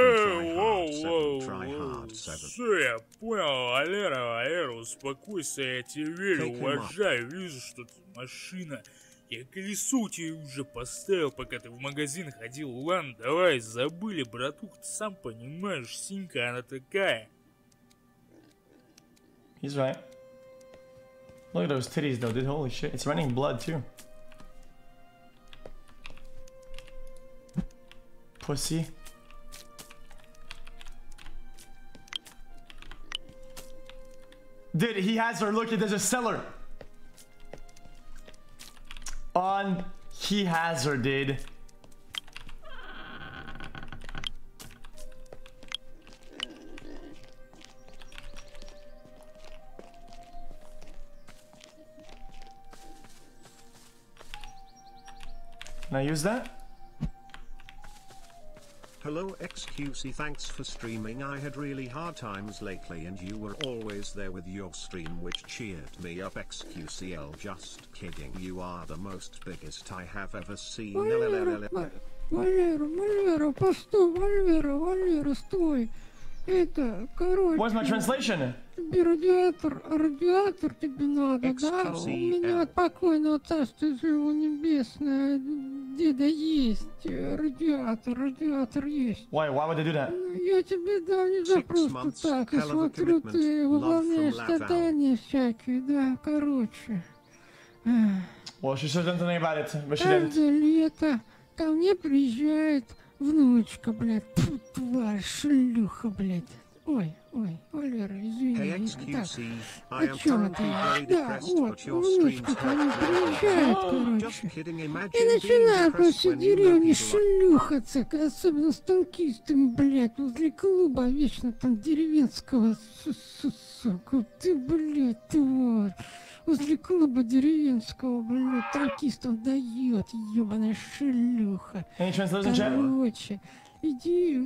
try hard 7. Все, я понял, Валера, успокойся, я тебе верю, уважаю, вижу, что ты машина. Я колесо тебе уже поставил, пока ты в магазин ходил. Ладно, давай, забыли, братух, ты сам понимаешь, синька она такая. He's right. Look at those titties, though, dude. Holy shit. It's running blood, too. Pussy. Dude, he has her. Look, there's a cellar. He has her, dude. Can I use that? Hello XQC, thanks for streaming. I had really hard times lately and you were always there with your stream which cheered me up. XQCL, just kidding, you are the most biggest I have ever seen. Валера, постой, Валера, стой. Это, короче... What's my translation? Тебе радиатор тебе надо, да? У меня от покойного царства живого небесное деда есть радиатор есть. Why would they do that? Я тебе дам не за просто так. Я смотрю, ты выполняешь задания всякие, да, короче. Well, she said something about it, but she didn't. Каждое лето ко мне приезжает внучка, блядь, фу, тварь, шлюха, блядь. Ой, Валера, извини. Hey XQC, I am currently very да, depressed, вот, but your streams внучка ко мне приезжает, короче. Just kidding, И imagine начинают being по depressed всей when you know деревне people like... шлюхаться, особенно с танкистами, блядь, возле клуба вечно там деревенского, сука, ты, блядь, тварь. Возле клуба деревенского, блядь, танкистов дает, ебаная шлюха. Короче, иди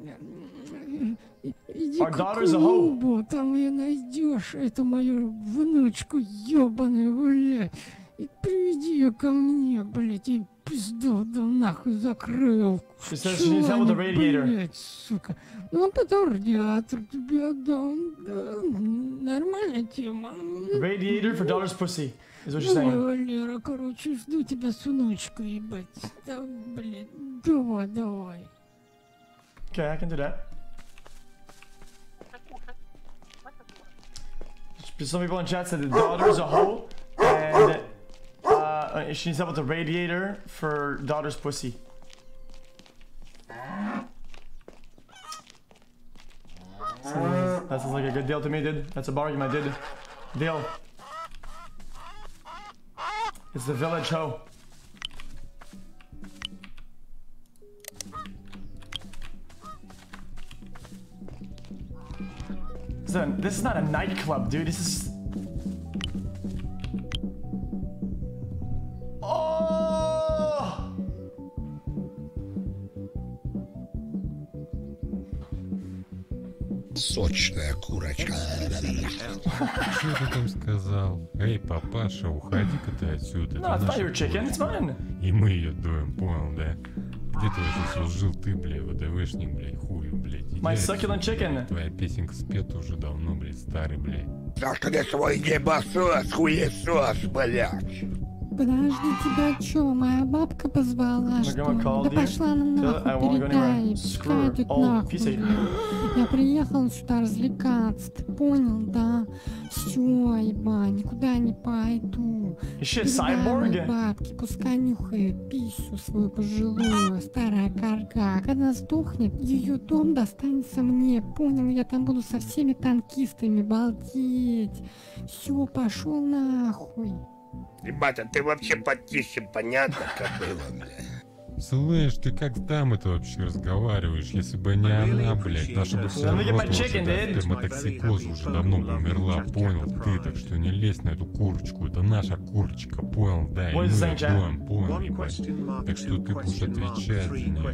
к клубу, там ее найдешь, эту мою внучку ебаную, блядь. И приведи ее ко мне, блядь, и пизду, да нахуй закрыл. Блядь, сука. Ну, а потом радиатор тебе отдам, да, нормальная тема. Radiator for daughter's pussy, is what you're saying. Валера, короче, жду тебя с внучкой, ебать. Да, блядь, давай. Okay, I can do that. Some people in chat said the daughter's a hoe, and she needs help with the radiator for daughter's pussy. That sounds like a good deal to me, dude. That's a bargain, my dude. Deal. It's the village hoe. This is not a nightclub, dude. This is... Oh! Сочная курочка. Что ты там сказал? Эй, папаша, уходи-ка ты отсюда. No, it's not your chicken, it's mine. И мы ее доем, понял, да? Где ты вообще служил ты, блядь, ВДВшник, блядь, хую, блядь. My succulent chicken. Твоя песенка спета уже давно, блядь, старый, блядь. Сашка, свой небосос, хуесос, блядь. Подожди, тебя чё, моя бабка позвала, что ли? Да пошла она нахуй, передай, пускай идет нахуй. Я приехал сюда развлекаться, ты понял, да? Всё, ебать, никуда не пойду. Передай моей бабке, пускай нюхает писю свою пожилую, старая корга. Когда сдохнет, ее дом достанется мне, понял? Я там буду со всеми танкистами балдеть. Всё, пошел нахуй. Ребята, ты вообще потише, понятно, как было, бля? Слышь, ты как с дамой-то вообще разговариваешь? Если бы не она, блядь, наша бы вся сперматоксикоза уже давно бы умерла, понял ты? Так что не лезь на эту курочку, это наша курочка, понял, да? И мы ее доем, понял, ебать? Так что ты будешь отвечать за нее.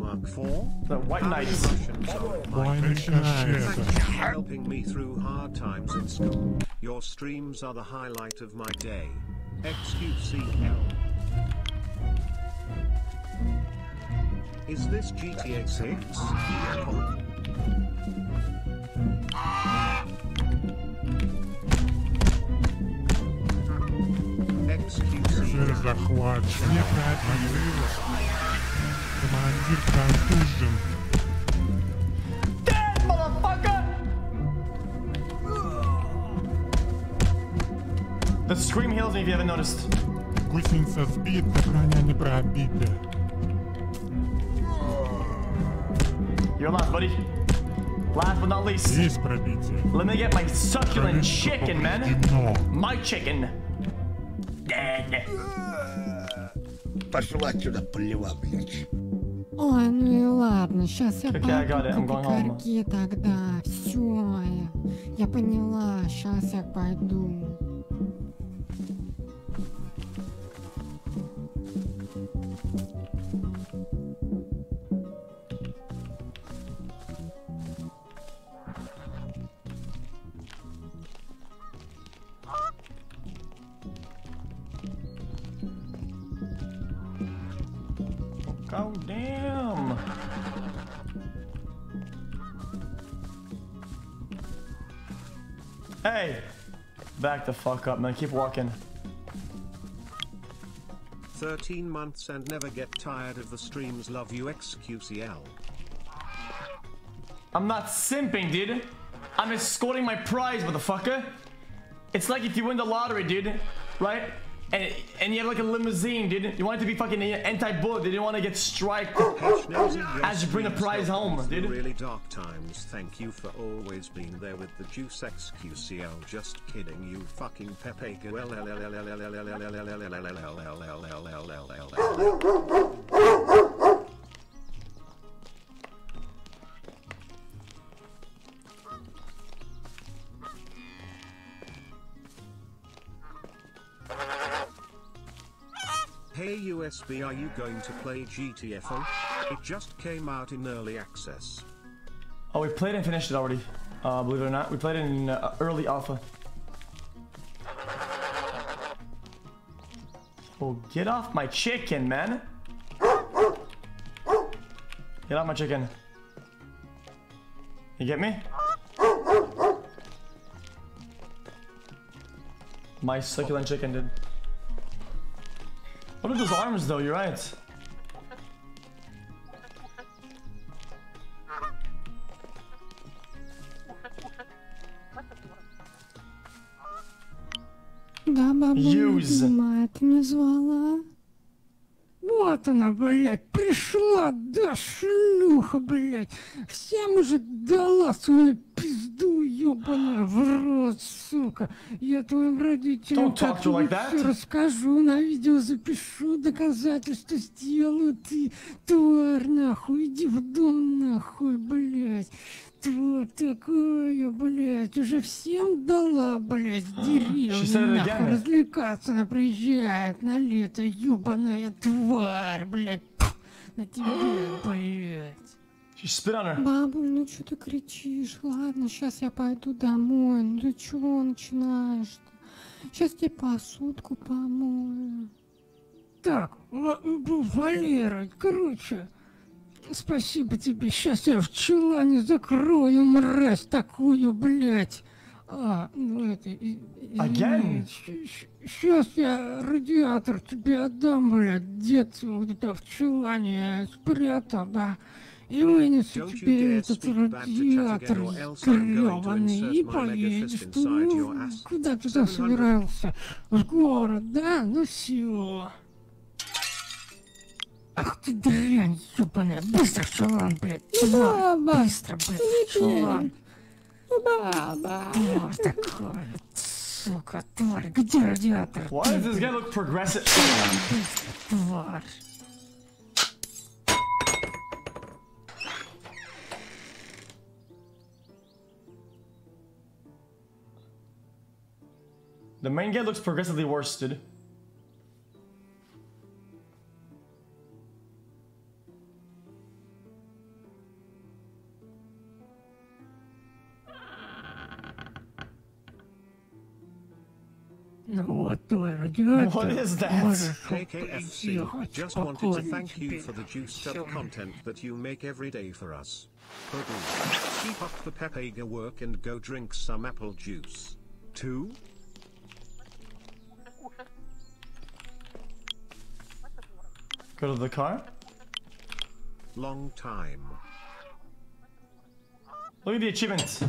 Is this GTA 6? Жир захвачен. Неправильно. Командир контужен. Dead, motherfucker! The scream heals me if you haven't noticed. Гусеница сбита, броня не пробита. You're alive, buddy. Last but not least. Есть пробитие. Let me get my succulent chicken, man. My chicken. Dead. Пошла отсюда, плева, блядь. Ой, ну и ладно, сейчас я пойду к пекарьке тогда. Все, я поняла, сейчас я пойду. Oh, damn. Hey, back the fuck up, man. Keep walking. 13 months and never get tired of the streams. Love you, XQCL. I'm not simping, dude. I'm escorting my prize, motherfucker. It's like if you win the lottery, dude, right? And you have like a limousine, dude. You want it to be fucking anti-bullet. They didn't want to get striked as you bring the prize home, dude. Really dark times. Thank you for always being there with the juice, XQCL. Just kidding, you fucking Pepe. Hey USB, are you going to play GTFO? It just came out in early access. Oh, we played and finished it already. Believe it or not, we played it in early alpha. Oh, get off my chicken, man! Get off my chicken. You get me? My succulent chicken, dude. What are those arms, though? You're right. Да, бабуля, ты не звала? Вот она, блядь, пришла, да, шлюха, блядь. Всем уже дала свою пизду. пизду, ёбаная, в рот, сука. Я твоим родителям все расскажу, на видео запишу, доказательства сделаю, ты, тварь, нахуй, иди в дом, нахуй, блядь. Тварь такая, блядь, уже всем дала, блядь, в деревне, нахуй, развлекаться она приезжает на лето, ёбаная тварь, блядь, на тебе, блядь. Бабуль, ну что ты кричишь? Ладно, сейчас я пойду домой. Ну ты чего начинаешь-то? Сейчас тебе посудку помою. Так, Валера, короче, спасибо тебе. Сейчас я в чулане закрою, мразь такую, блядь. Ну это... Сейчас я радиатор тебе отдам, блядь, дед вот это в чулане спрятал, да. И вынесу тебе этот радиатор грёбаный и поедешь ты, ну, куда ты там собирался? В город, да? Ну всё. Ах ты дрянь, ёбаная, быстро в чулан, блядь, чулан, быстро, блядь, в чулан. Баба. Вот такой, сука, тварь, где радиатор? Why does this guy look progressive? Тварь. The main guy looks progressively worse, dude. What is that? KKFC, just wanted to thank you for the juiced up content that you make every day for us. Keep up the Pepega work and go drink some apple juice. 2? Go to the car? Long time. Look at the achievements.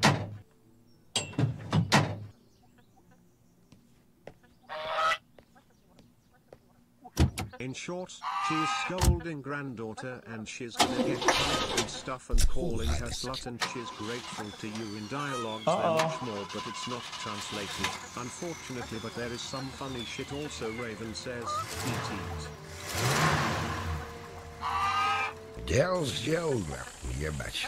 In short, she's scolding granddaughter and she's gonna get punished and stuff and calling her slut and she's grateful to you in dialogues and much more, but it's not translated, unfortunately, but there is some funny shit also. Raven says, eat. Сделал, нахуй, ебать.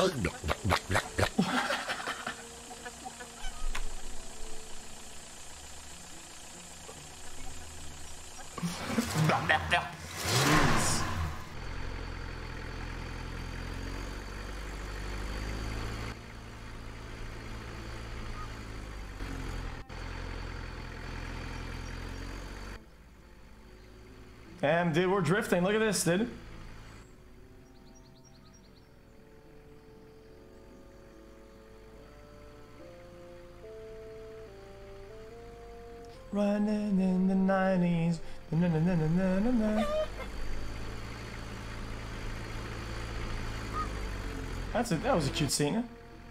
Damn, dude, we're drifting. Look at this, dude. Running in the 90s. Na, na, na, na, na, na, na. That was a cute scene.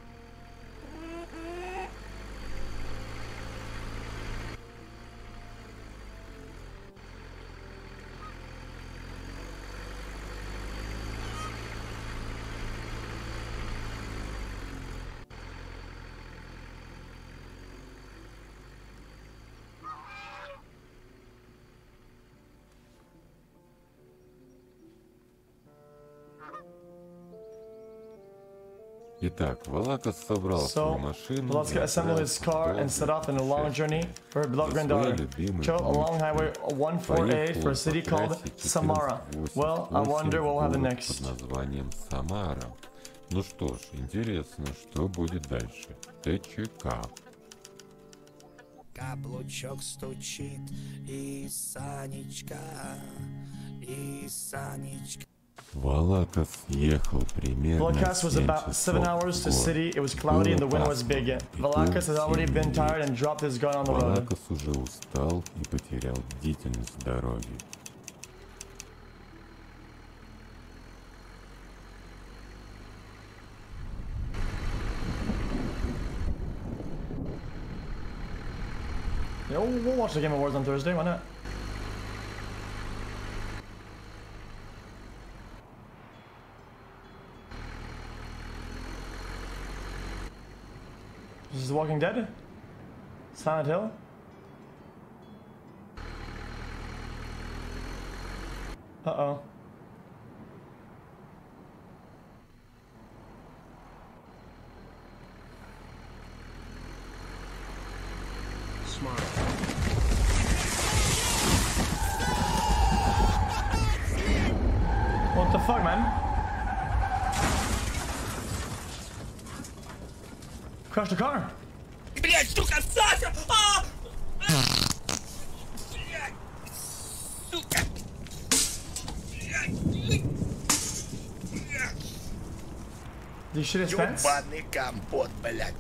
Итак, Валакас собрал свою машину. Velakas assembled his car and set off on a long journey for her beloved granddaughter. Chose along Highway 148 for a city called Samara. Well, I wonder what we'll have next. Под названием Самара. Ну что ж, интересно, что будет дальше. ТЧК. Каблучок стучит, и Санечка, и Санечка. Валакас ехал примерно Velakas was about 7 hours to city. It was cloudy and the wind was big. Velakas has already been tired and dropped his gun on the road. Валакас уже устал и потерял бдительность дороги. You know, we'll watch the Game Awards on Thursday, why not? This is The Walking Dead? Silent Hill? Uh-oh. Smile. What the fuck, man? Crashed the car. Блядь, сука, Саша! Блядь, сука! Did you shit his pants? Ёбаный компот, блядь.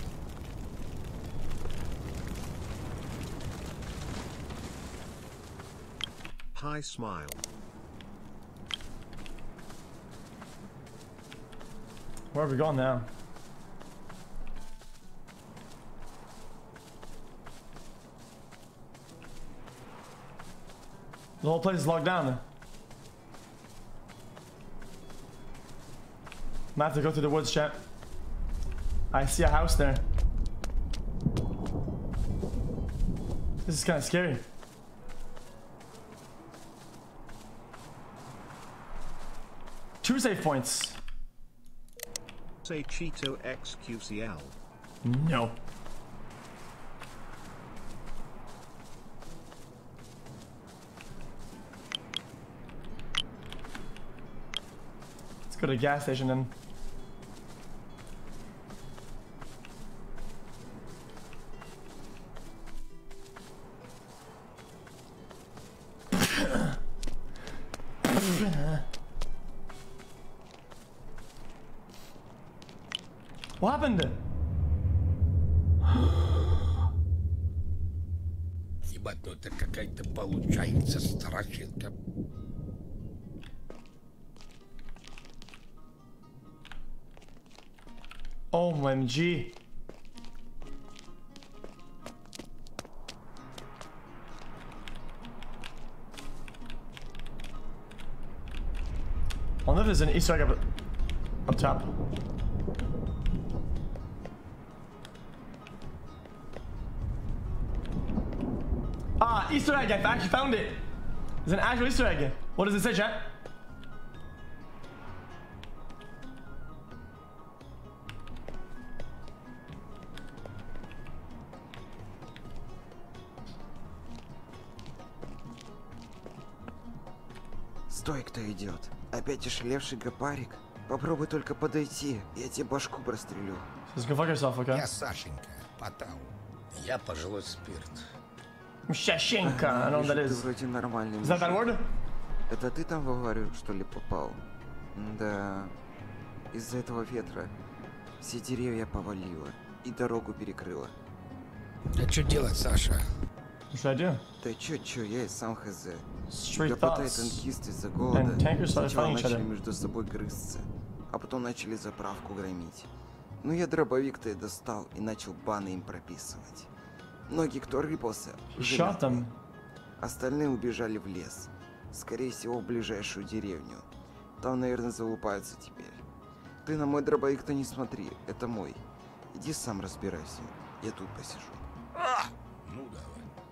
Hi, Smile. Where are we going now? The whole place is locked down. I have to go through the woods, chat. I see a house there. This is kind of scary. Two save points. Say Cheeto XQCL. No. Let's go to the gas station then. What happened? Ебать, ну это какая-то получается страшилка. OMG. I wonder if there's an Easter egg up top. Ah, Easter egg, I actually found it. There's an actual Easter egg. What does it say, chat? Стой, кто идет. Опять ошалевший гопарик? Попробуй только подойти, я тебе башку прострелю. Just go fuck yourself, okay? Я Сашенька, Потау. Я пожилой спирт. Сашенька, I don't know what that Ты is. вроде нормальный Is that that мужик. word? Это ты там в аварию, что ли, попал? Да. Из-за этого ветра все деревья повалило и дорогу перекрыло. А что делать, Саша? What should I do? Да чё, я и сам хз. Street Гопота и thoughts. танкисты из-за голода And tankers started сначала fighting each начали other. между собой грызться, а потом начали заправку громить. Ну я дробовик-то и достал и начал баны им прописывать. Многие, кто рыпался, уже Shot мертвы. them. Остальные убежали в лес. Скорее всего, в ближайшую деревню. Там, наверное, залупаются теперь. Ты на мой дробовик-то не смотри, это мой. Иди сам разбирайся, я тут посижу. Ну давай.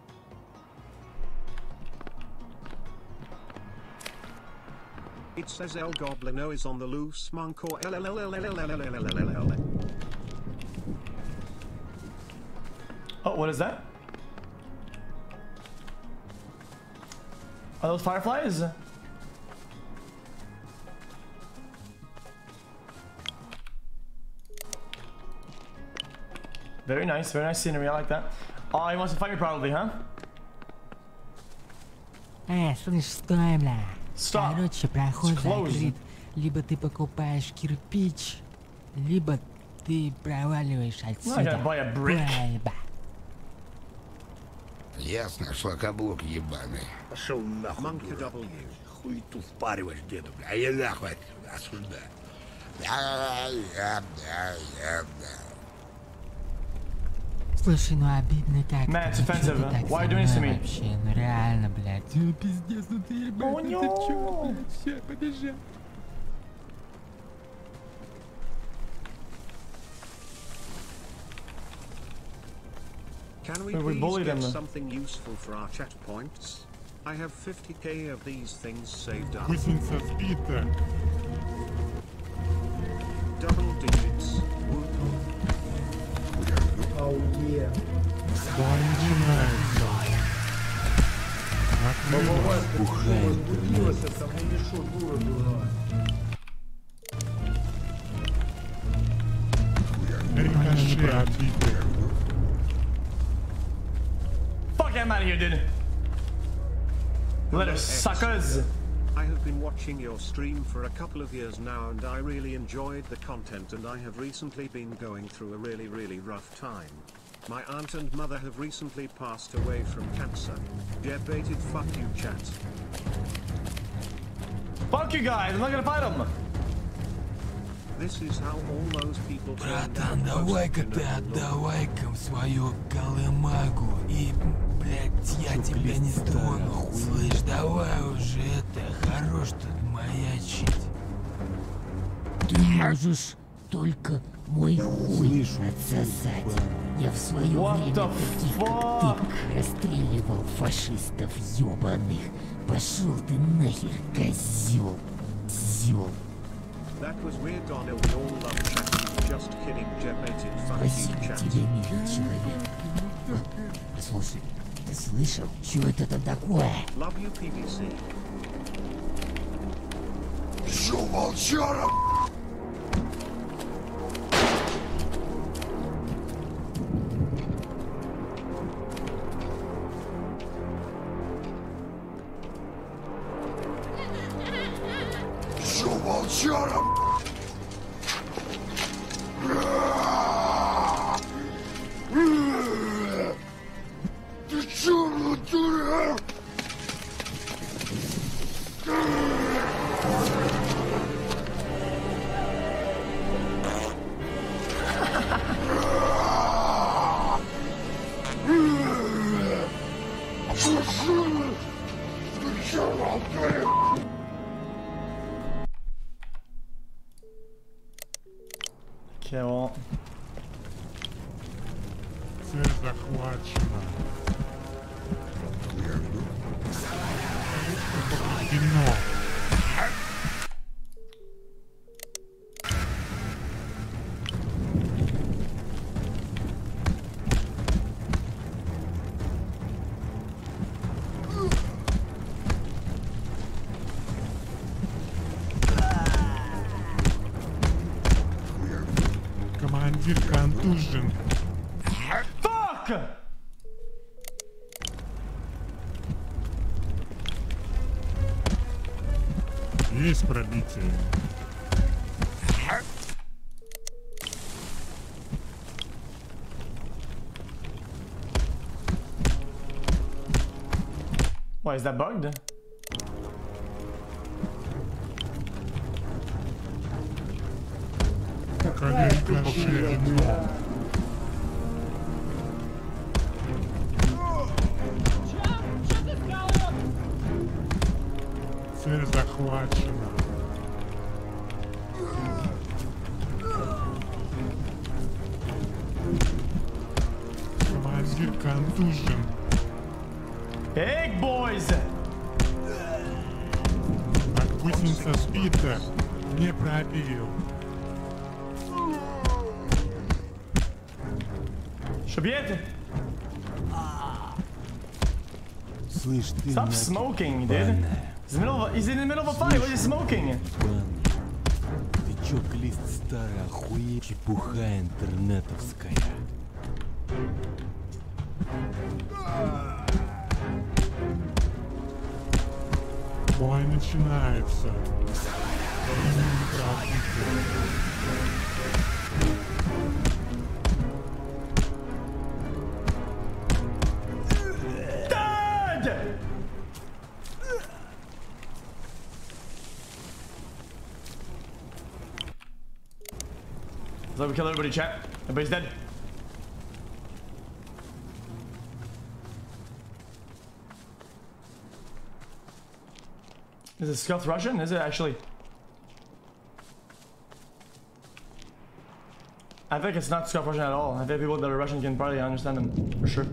It says El Goblino is on the loose monk or Oh, what is that? Are those fireflies? Very nice scenery, I like that. Oh, he wants to fight me probably, huh? Слышь, стой, бля. Stop. Короче, проход It's closed. закрыт. Либо ты покупаешь кирпич, либо ты проваливаешь отсюда. gotta buy a brick. Бля. Ясно, шлакоблок ебаный. Пошел нахуй, Monkey дура. W. Хуету впариваешь деду, бля. А я нахуй отсюда, осуждаю. Слушай, ну обидно как. Man, it's offensive. Why are you doing this to me? Вообще, ну реально, блядь. Ну пиздец, ну ты ебать, Oh, ну no. ты чё, блядь, ща, подожди. Can we We please bullied get him. something useful for our chat points? I have 50k of these things saved up. Гусеница сбита. Double digits. Whoop. Ауе. Давай начинается. Бабабай, ты Бухай, что, возбудилась там или что, дура дурная? Рикошет отбитый. Fuck, I'm out of here, dude. Little suckers. I have been watching your stream for a couple of years now and I really enjoyed the content and I have recently been going through a really rough time. My aunt and mother have recently passed away from cancer. Debated fuck you chat. Fuck you guys, I'm not gonna fight them. This is how all those people turn Братан, down давай-ка posting ты in a отдавай-ка свою колымагу и, блядь, я тебя не трону. Слышь, давай уже это, хорош тут маячить. Ты можешь только мой хуй отсосать. Я в свое время таких, как ты, расстреливал фашистов ёбаных. Пошел ты нахер, козел. Козел. That was weird, Donna. We all love chat. Just kidding, debated fuck you Спасибо chat. тебе, милый человек. Слушай, ты слышал, что это там такое? Love you, PVC. Шо, волчара? Шо, волчара? Ты чё, дура? Okay, well. Цель захвачена. Побеждено. Командир контужен. Fuck! Есть пробитие. Why is that bugged? Коллега очередной. Цель захвачена. Командир контужен. Big boys! Так, гусеница сбита. Не пробил. Шубьет! Слышь, ты Stop smoking, dude. He's in the middle of a fight. What are you smoking? Ты чё, Клист, старый, охуеть, чепуха интернетовская. Бой начинается. Dead! So we kill everybody, chat. Everybody's dead. Is it scuffed Russian? Is it actually? I think it's not Scott Russian at all. I think people that are Russian can probably understand them, for sure.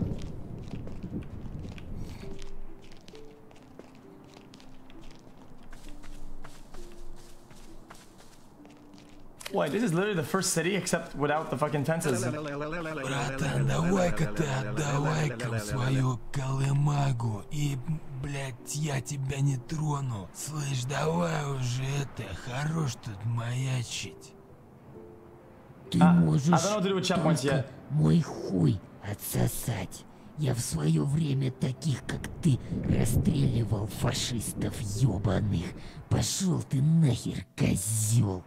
Wait, this is literally the first city except without the fucking fences. Братан, давай-ка ты отдавай-ка свою колымагу, и, блядь, я тебя не трону. Слышь, давай уже хорош тут маячить. Ты можешь только мой хуй отсосать. Я в свое время таких, как ты, расстреливал фашистов ёбаных. Пошел ты нахер, козел.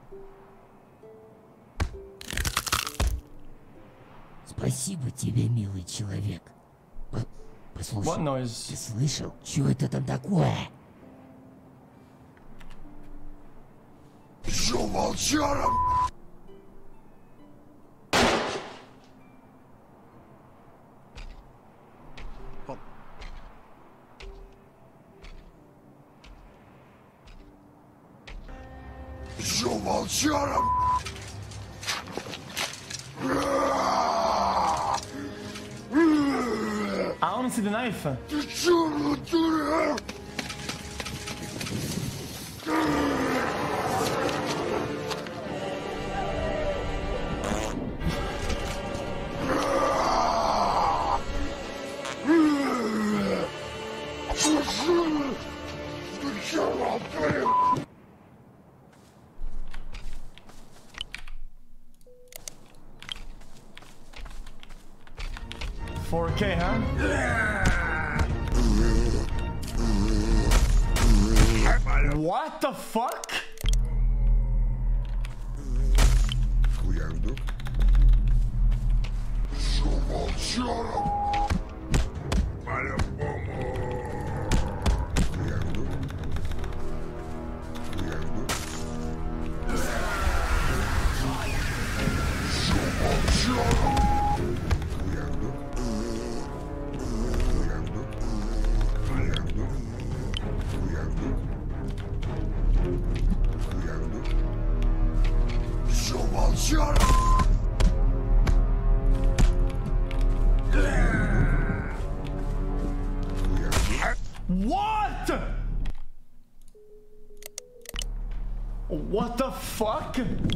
Спасибо тебе, милый человек. Послушай, ты слышал, что это там такое? Что волчаром? Что волчаром? I want to see the knife. $4K, huh? What the fuck? What? What the fuck?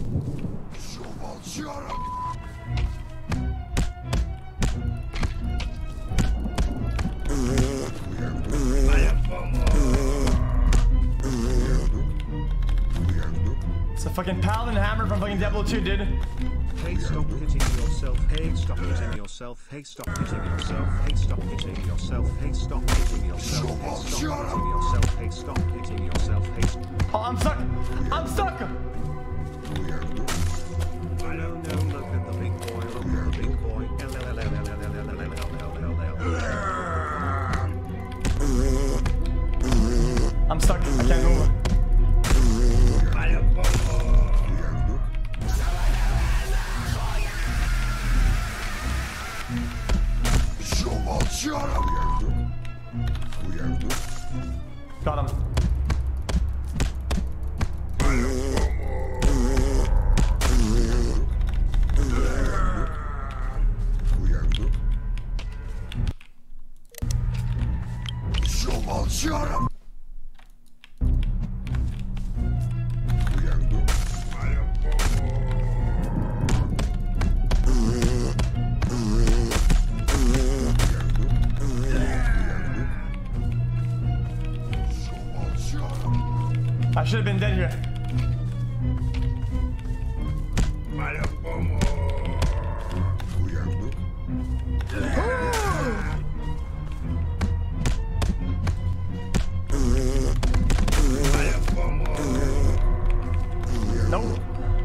It's a fucking paladin hammer from fucking Diablo 2, dude. Hey, stop hitting yourself. Hey, stop hitting yourself. Hey, stop hitting yourself. Hey, stop hitting yourself. Hey, stop hitting yourself. Hey, stop hitting yourself. Hey, stop hitting yourself. Hey, oh, I'm stuck. I'm stuck. I don't know. Look at the big boy. Look at the big boy. I'm stuck. I can't move. Got him. I should have been dead here. Nope.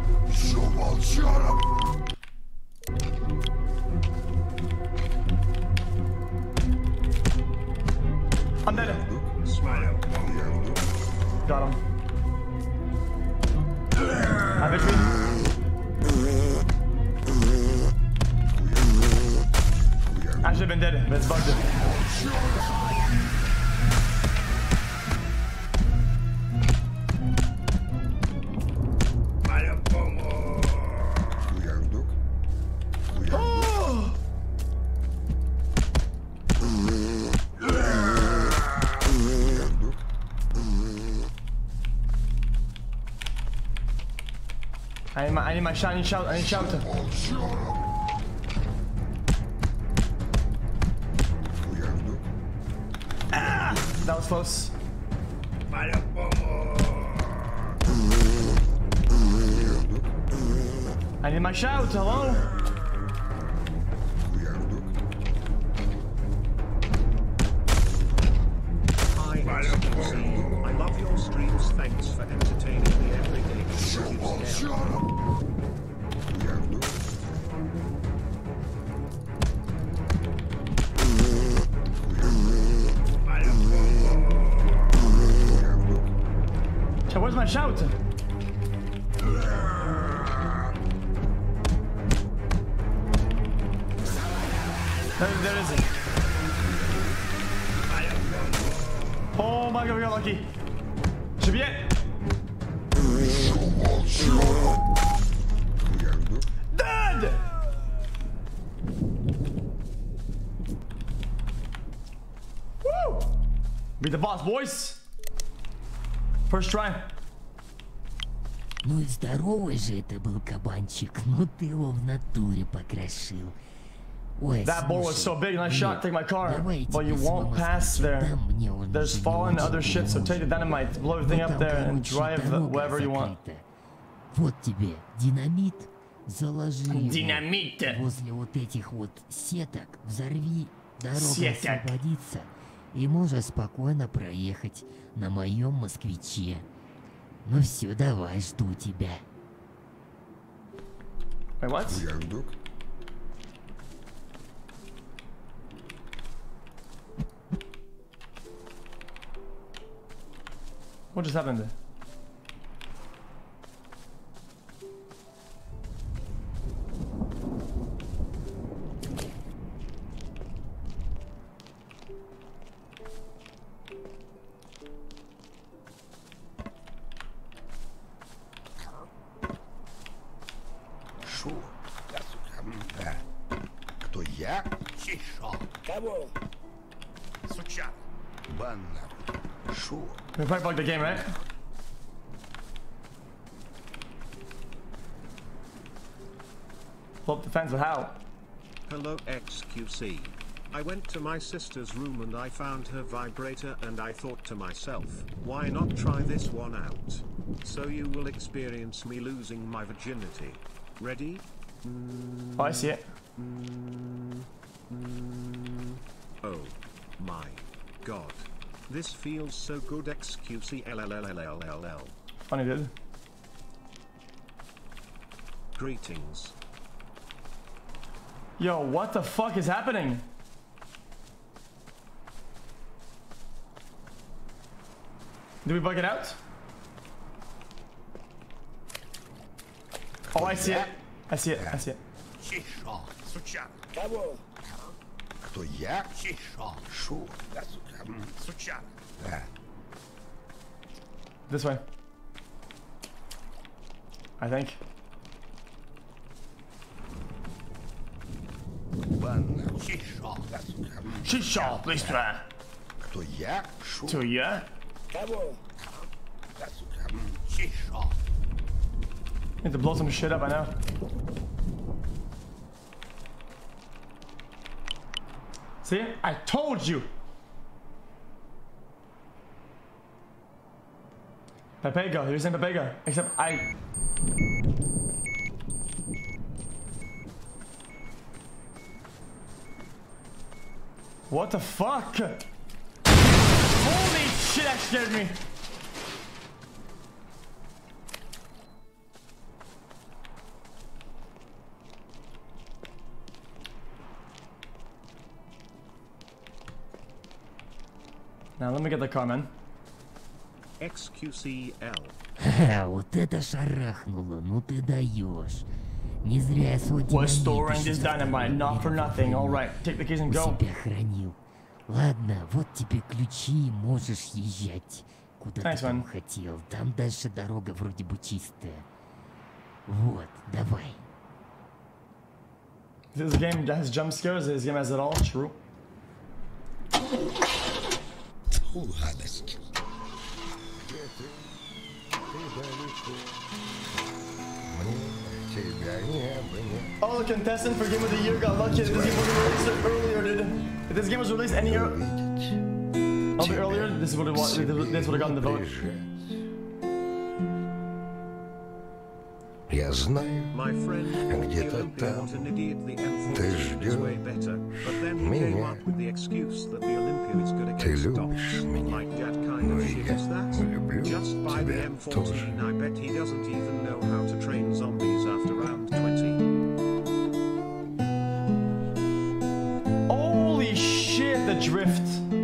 I'm dead. Got him. I victory. I should have been dead, but it's bugged. I need my shot. I need shout. Ah, that was close. I need my shout. Hello. I love your streams. Thanks for entertaining me every day. Shut up. So where's my shout? There isn't. Oh my god, we got lucky. Should be it. Dead! Woo! Be the boss, boys. First try. Ну и здоровый же это был кабанчик. Ну ты его в натуре покрошил. Ой, that ball was so big, nice shot, take my car, but you won't pass there. There's fallen other shit, so take the dynamite, blow everything up there, and drive wherever you want. Вот тебе динамит, заложи его возле вот этих вот сеток, взорви, дорога освободится, и можешь спокойно проехать на моем москвиче. Ну все, давай, жду тебя. Wait, what? What just happened there? Шу, да, сука, да. Кто я? Чешо. Кого? Суча. Банна. Шу. We probably bugged the game, right? Pull up the fence, but how? Hello XQC. I went to my sister's room and I found her vibrator and I thought to myself, why not try this one out? So you will experience me losing my virginity. Ready? Oh, I see it. Oh my god. This feels so good. XQC LLLLLLL. Funny, dude. Greetings. Yo, what the fuck is happening? Did we bug it out? Oh, I see it. I see it. I see it. Чешо, суча. Кого? Кто я? Чешо. Шу, да, сука. Суча. Да. This way. I think. Банна. Чешо, да, сука. Чешо, быстро. Кто я? Шу. Кто я? Кого? Да, сука. Чешо. Need to blow some shit up, I know. See? I told you! Pepega, you're saying Pepega. Except I... What the fuck? Holy shit, that scared me! Now let me get the car, man. XQCL. Ха, вот это шарахнуло, ну ты даешь. Не зря я свой We're storing this dynamite, not for nothing. All right, take the keys and go. Себя хранил. Ладно, вот тебе ключи, можешь езжать. Куда ты там хотел. Там дальше дорога вроде бы чистая. Вот, давай. This game has jump scares. This game has it all. True. Гадость. Oh, the contestant for Game of the Year got lucky. This game wasn't released earlier, dude. If this game was released any earlier, this would have gotten the vote. Я знаю, где-то там ты ждешь меня. Ты любишь меня, но и я люблю тебя тоже. Holy shit, the drift.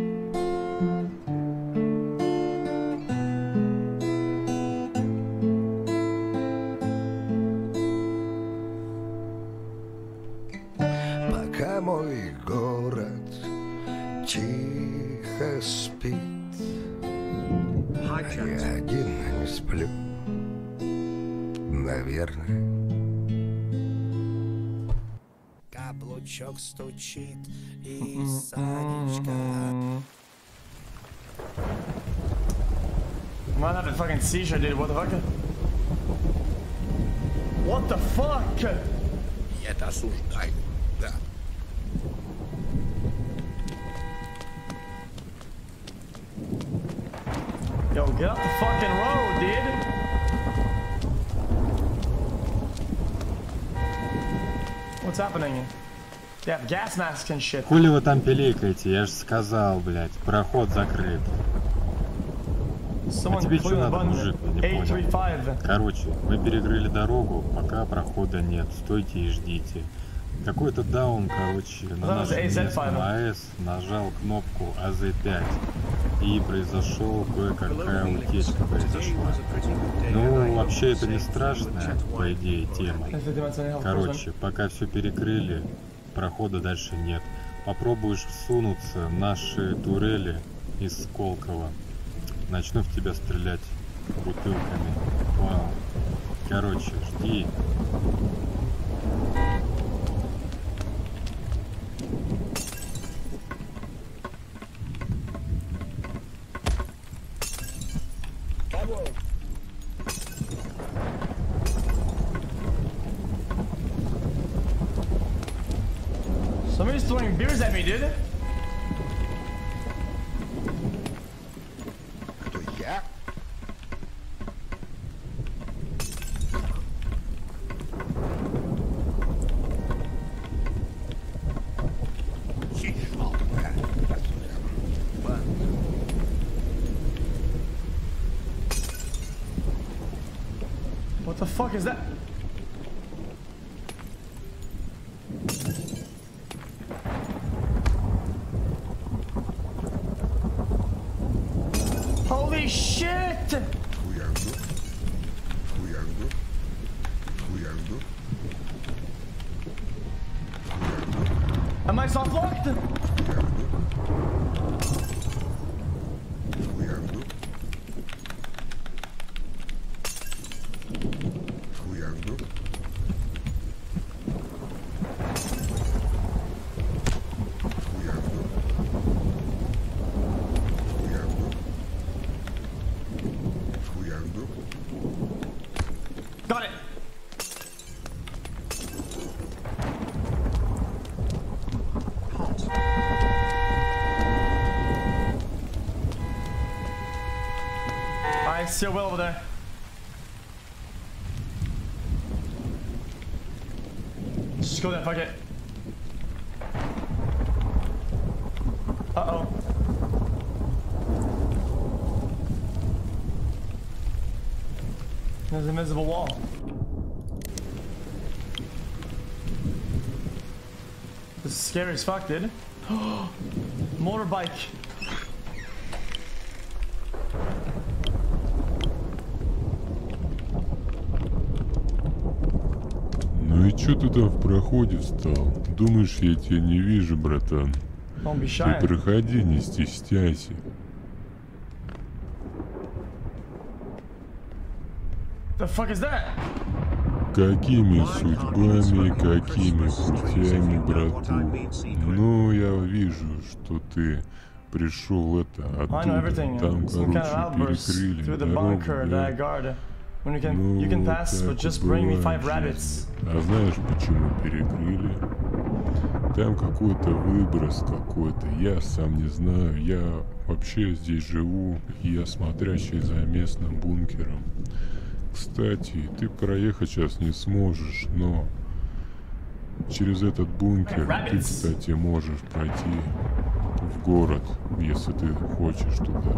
Пока мой город тихо спит, а я один не сплю, наверное. Каблучок стучит и Санечка. Might have a fucking seizure, dude. What the fuck? What the fuck? Я это осуждаю, да. Yo, get off the fucking road, dude. What's happening? They have gas masks and shit. Хули вы там пиликаете? Я же сказал, блядь, проход закрыт. А тебе что надо, мужик? Я не понял. Короче, мы перекрыли дорогу, пока прохода нет. Стойте и ждите. Какой-то даун, короче, на нашем местном АЭС нажал кнопку АЗ-5. И произошел кое-какая утечка произошла. Ну, вообще это не страшная, по идее, тема. Короче, пока все перекрыли, прохода дальше нет. Попробуешь всунуться в наши турели из Сколково. Начну в тебя стрелять бутылками. Вау. Короче, жди. Somebody's throwing beers at me, dude. Кто я? What the fuck is that? Holy shit! Am I soft locked? Got it. I still will over there. Just go there, fuck it. Uh-oh. There's an invisible wall. This is scary as fuck, dude. Motorbike. Ну и чё ты там в проходе встал? Думаешь, я тебя не вижу, братан? Ты проходи, не стесняйся. The fuck is that? Какими судьбами, какими путями, брату? Ну, я вижу, что ты пришел оттуда. Там, короче, перекрыли дорогу, да? When you can pass, but just bring me 5 rabbits. А знаешь, почему перекрыли? Там какой-то выброс какой-то, я сам не знаю. Я вообще здесь живу, я смотрящий за местным бункером. Кстати, ты проехать сейчас не сможешь, но через этот бункер ты, кстати, можешь пройти в город, если ты хочешь туда.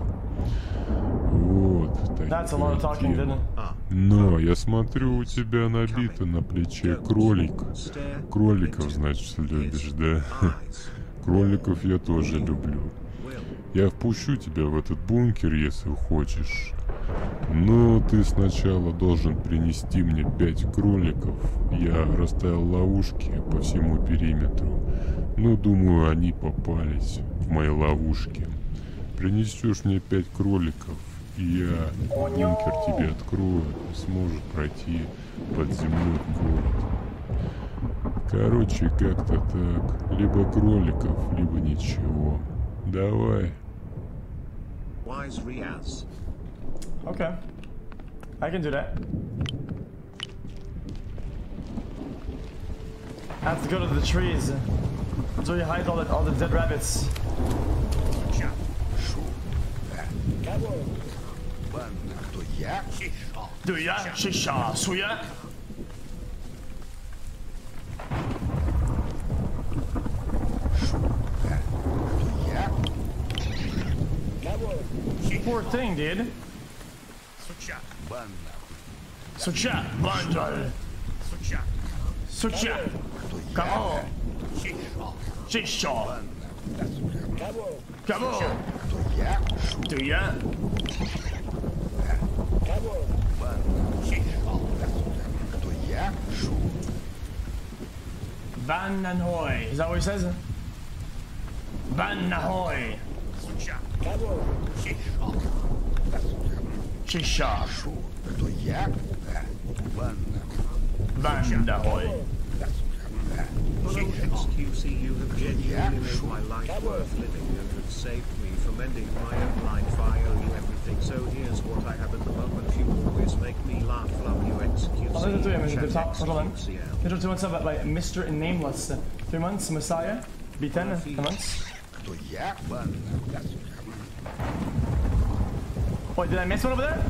Вот, такие. Но я смотрю, у тебя набито на плече кролик. Кроликов, значит, любишь, да? Кроликов я тоже люблю. Я впущу тебя в этот бункер, если хочешь. Но ты сначала должен принести мне 5 кроликов. Я расставил ловушки по всему периметру. Но думаю, они попались в мои ловушки. Принесешь мне 5 кроликов, и я бункер тебе открою, и сможешь пройти под землей в город. Короче, как-то так. Либо кроликов, либо ничего. Давай. Okay. I can do that. I have to go to the trees. So you hide all the dead rabbits. Дуя, шиша, суя. Poor thing, dude. Суча, бандаль. Суча. Кого? Шишо. Кого? Дуя. Van Ahoy. Is that what he says? Van Ahoy. Shisha. Van Ahoy. XQC, you have genuinely made my life worth living and have saved me from ending my own life. I owe you everything, so here's what I have at the moment. You always make me laugh. Love you, XQC. Control 2 1 by Mr. Nameless. 3 months, Messiah. B10, 10 months. Wait, did I miss one over there?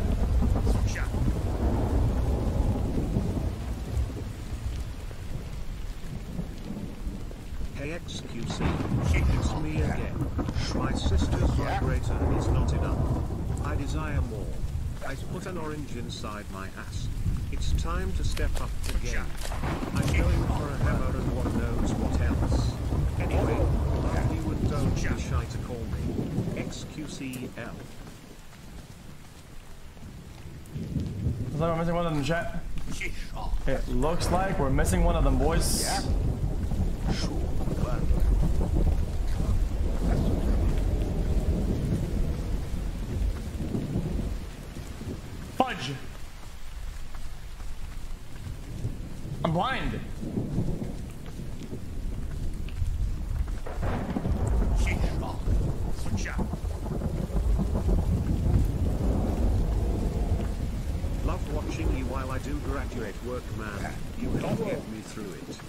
Hey XQC, it's me again. My sister's vibrator is not enough. I desire more. I put an orange inside my ass. It's time to step up the game. I'm going for a hammer and one knows what else. Anyway, love you and don't be shy to call me XQCL. Looks like we're missing one of them, chat. It looks like we're missing one of them, boys. Fudge! I'm blind. Love watching you while I do graduate work, man. You help get me through it.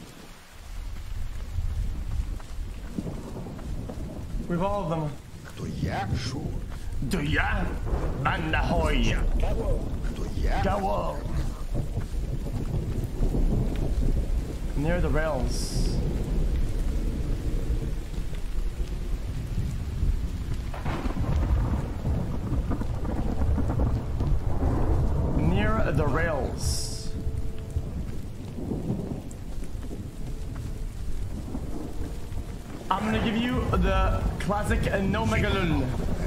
We've all of them. Кто я? Шо? Do ya? Van Ahoy. Go. Near the rails. Near the rails. I'm gonna give you the classic No Megalul.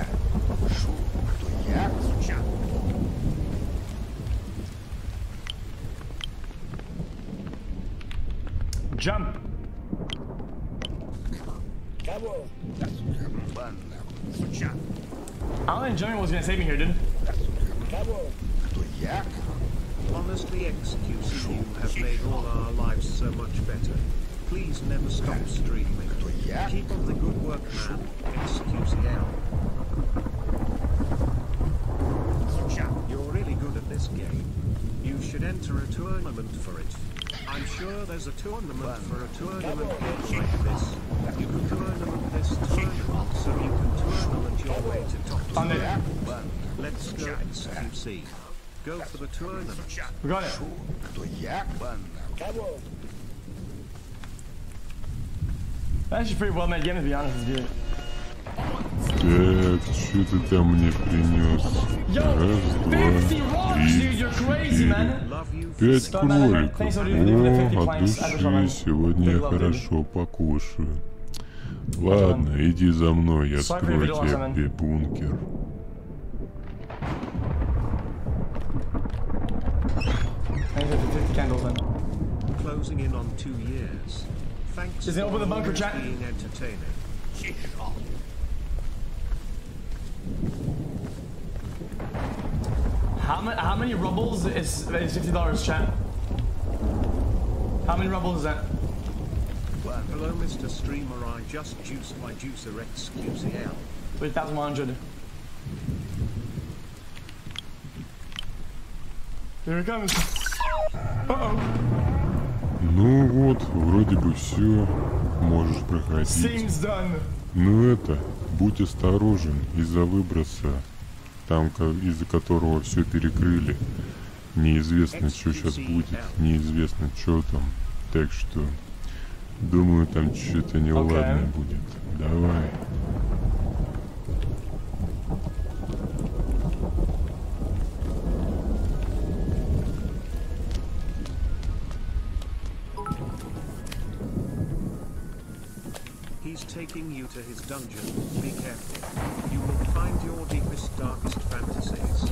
Jump. Alan and Jimmy was gonna save me here, dude. Honestly, XQC, you have made all our lives so much better. Please never stop streaming. Keep up the good work, man. XQCL. You're really good at this game. enter a tournament for it. I'm sure there's a tournament for a tournament game like this. You can tournament this tournament so you can tournament your way to top 2. Let's go XQC. Go for the tournament. We got it. Actually pretty well made game, to be honest with you. Так, что ты там мне принес? Раз, два, три, 4, 5 кроликов. О, от души, сегодня я хорошо покушаю. Ладно, иди за мной, я открою тебе бункер. Closing in on 2 years. Thanks for being entertaining. How many rubles is $50, chat? How many rubles is that? Hello, Mr. Streamer. I just juiced my juicer XQCL. 3,100. Here it comes. Uh-oh. Ну вот, вроде бы все. Можешь проходить. Seems done. Ну это, будь осторожен из-за выброса. Там, из-за которого все перекрыли. Неизвестно, что сейчас будет. Неизвестно, что там. Так что, думаю, там что-то неладное будет. Давай. He's taking you to his dungeon. Be careful. You will find your deepest, darkest fantasies.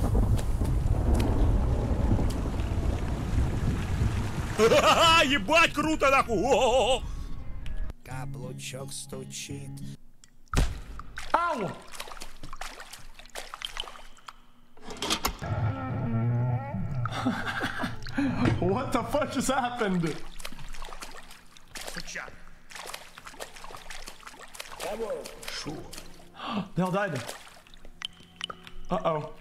Ебать, круто нахуй! Каблучок стучит. Ау! What the fuck just happened? They all died. Uh-oh.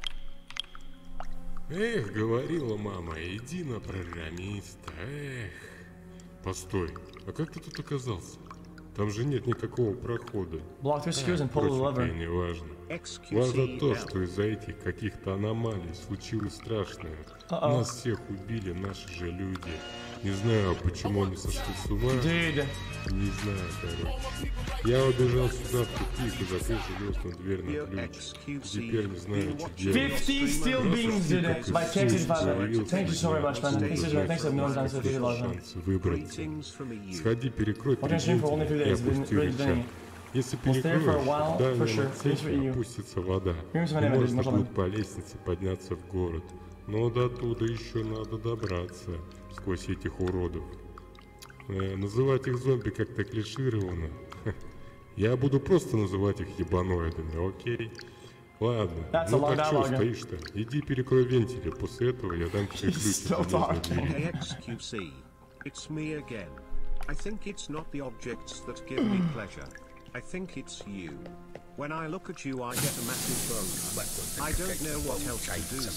Эх, говорила мама, иди на программиста. Эх. Постой, а как ты тут оказался? Там же нет никакого прохода. Впрочем, не важно. Важно то, что из-за этих каких-то аномалий случилось страшное. Нас всех убили наши же люди. Не знаю, почему они сошли с ума. Не знаю, короче. Я убежал сюда в тупик и закрыл железную дверь на ключ. Теперь не знаю, что делать. 50 steel beams did it by Texas. Thank you so very much, man. Thanks a million times for the шанс выбраться. Сходи, перекрой перепутье и опусти рычаг. Если перекроешь, в дальнем отсеке опустится вода. И можно будет по лестнице подняться в город. Но до туда еще надо добраться сквозь этих уродов. Называть их зомби как-то клишировано. Я буду просто называть их ебаноидами, окей? Ладно, ну так что стоишь-то? Иди перекрой вентили, после этого я дам тебе ключ от железной двери. XQC, it's me again. I think it's not the objects that give me pleasure. I think it's you. When I look at you, I get a massive boner. I don't know what else to do.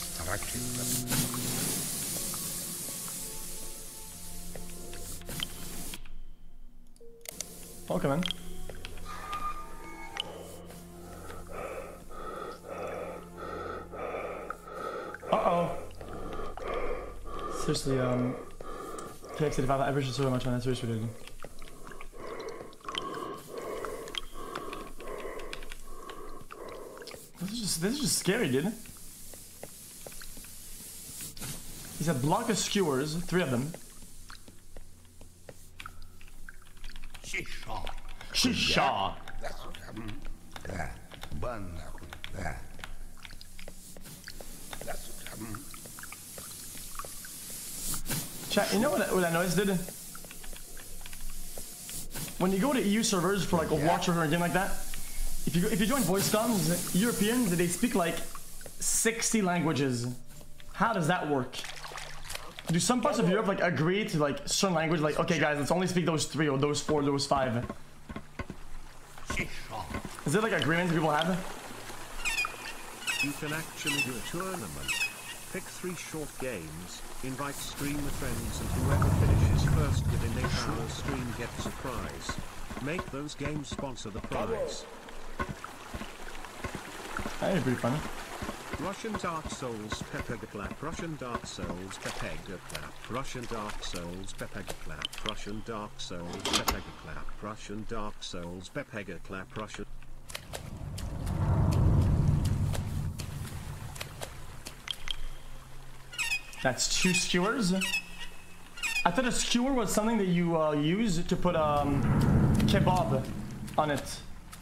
Okay, man. Uh-oh. Seriously, KX85, I appreciate it so much, man. That's seriously really. This is just scary, dude. He said block of skewers, 3 of them. Shisha. Да, бан нахуй, да. Chat, you know what I noticed, dude? When you go to EU servers for like a watch or a game like that, if you join voice comms, Europeans, they speak like 60 languages. How does that work? Do some parts of Europe like agree to like certain language, like okay guys, let's only speak those 3 or those 4, those 5? Is there like agreements people have? You can actually do a tournament. Pick 3 short games, invite streamer friends, and whoever finishes first within 8 hours stream gets a prize. Make those games sponsor the prize. Hey, pretty funny. Russian Dark Souls Pepega Clap, Russian Dark Souls Pepega Clap, Russian Dark Souls Pepega Clap, Russian Dark Souls Pepega Clap, Russian Dark Souls Pepega Clap, Russian. That's 2 skewers. I thought a skewer was something that you use to put kebab on it.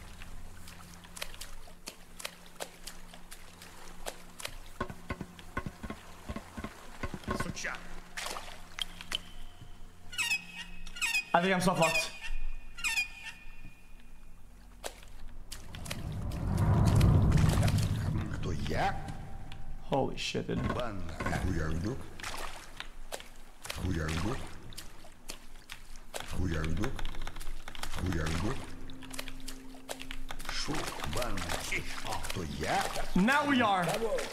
I think I'm soft locked. Кто я? Holy shit, dude. Хуярдук. Хуярдук. Хуярдук. Хуярдук. Шу, бан. Кто я? Now we are.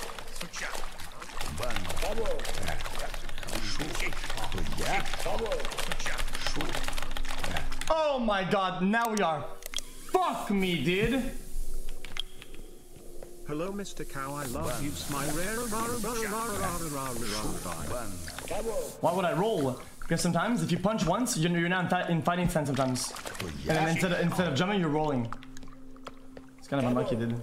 Бан. Шу, кто я? Шу. Oh my god, now we are. Fuck me, dude. Hello, Mr. Cow, I love you, my rare. Why would I roll? Because sometimes if you punch once, you're now in fighting stance sometimes. And then instead of jumping, you're rolling. It's kind of unlucky, dude.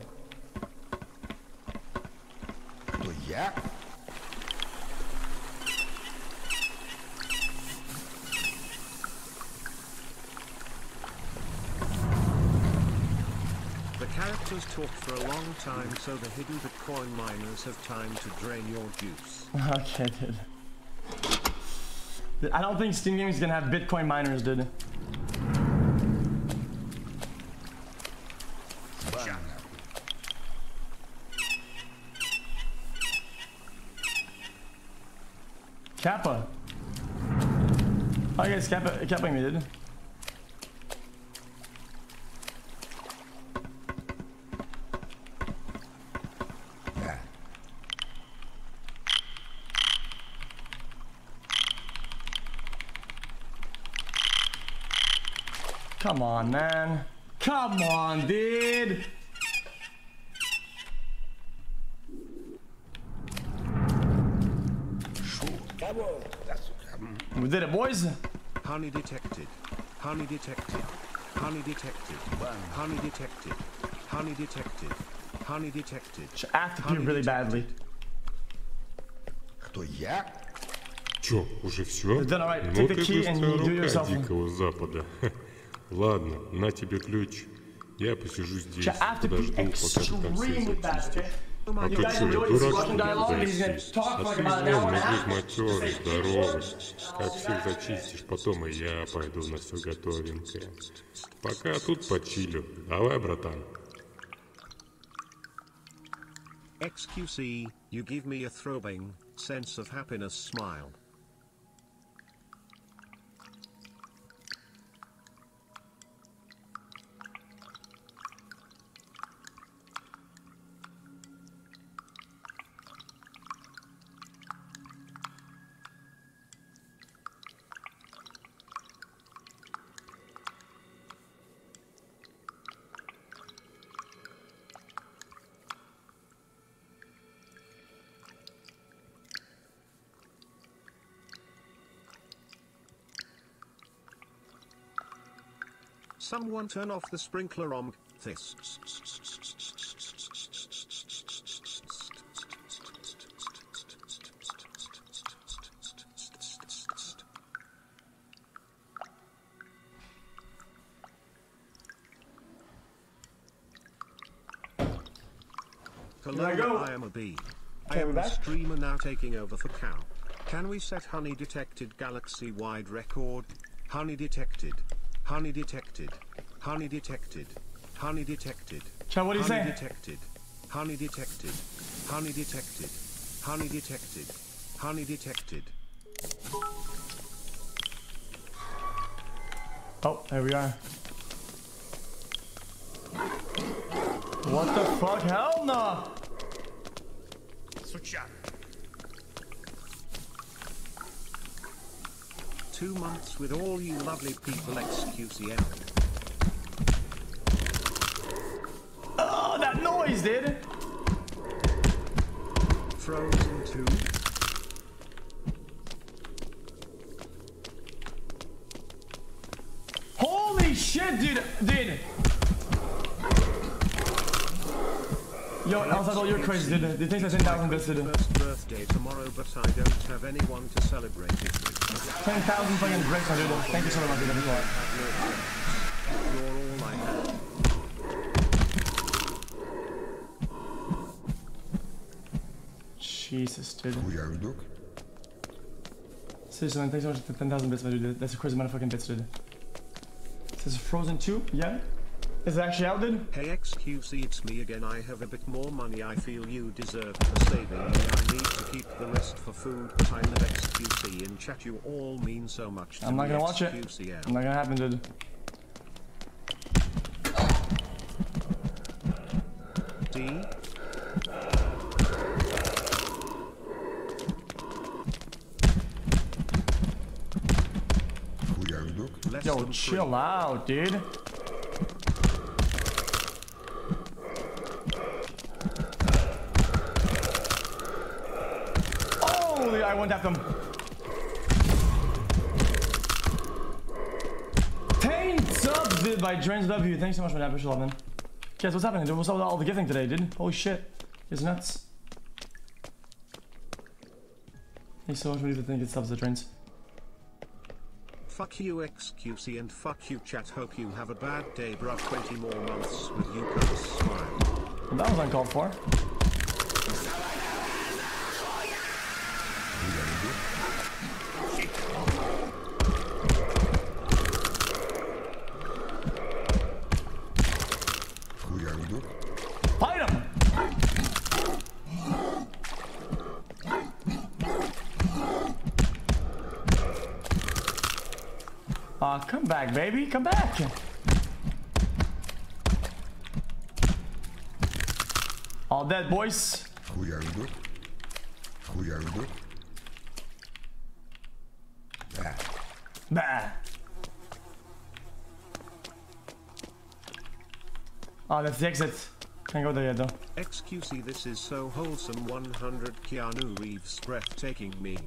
Characters talk for a long time, so the hidden Bitcoin miners have time to drain your juice. Okay, dude. I don't think Steam Gaming is gonna have Bitcoin miners, dude. Kappa. Oh, you guys Kappaing me, dude. Come on, man. Come on, dude. We did it, boys. Honey detected. Honey detected. Honey detected. Honey detected. Honey detected. Honey detected. I have to pee really badly. Кто я? Чё, уже все? Right. Ну ты быстрая рука Дикого Запада. Ладно, на тебе ключ. Я посижу здесь, подожду, пока ты там все зачистишь. А то что, я дурак, что ли, зачистить? Отсюда нужны матерый, здоровый. Как всех зачистишь, потом и я пойду на все готовенькое. Пока тут почилю. Давай, братан. XQC, you give me a throbbing sense of happiness smile. Someone turn off the sprinkler on this. Hello, I am a bee. I am a streamer now taking over for Cow. Can we set honey detected galaxy-wide record? Honey detected. Honey detected. Honey detected. Honey detected. Chat, what do you say? Detected. Honey detected. Honey detected. Honey detected. Honey detected. Oh, there we are. What the fuck? Hell no! 2 months with all you lovely people. XQCM. Oh, that noise, dude. Frozen 2. Holy shit, dude. Yo, Alzado, you're crazy, dude. They think that's 10,000 bits, dude. First birthday tomorrow, but I don't have anyone to celebrate it with. 10,000 fucking bricks, dude. Thank you so much, dude. You're all I have. Jesus, dude. Seriously, man, thanks so much for 10,000 bits, dude. That's a crazy amount of fucking bits, dude. This is Frozen 2, yeah? Is it actually out, dude? Hey XQC, it's me again. I have a bit more money I feel you deserve for saving me. I need to keep the rest for food, but I love XQC in chat. You all mean so much to me. I'm not gonna watch it. I'm not gonna happen, dude. D? Yo, chill out, dude. Holy, I won't have them. 10 subs, dude, by Drains W. Thanks so much for that, Bishop, man. Guys, what's happening, dude? What's up with all the gifting today, dude? Holy shit. It's nuts. Thanks so much for the thing. It subs the Drains. Fuck you XQC and fuck you chat. Hope you have a bad day, bruh. 20 more months with you guys. Smile. That was uncalled for. Fight him! Come back, baby. Come back. All dead, boys. Bah. Oh, that's the exit. Can't go there yet, though. XQC, this is so wholesome. 100 Keanu Reeves breathtaking meme.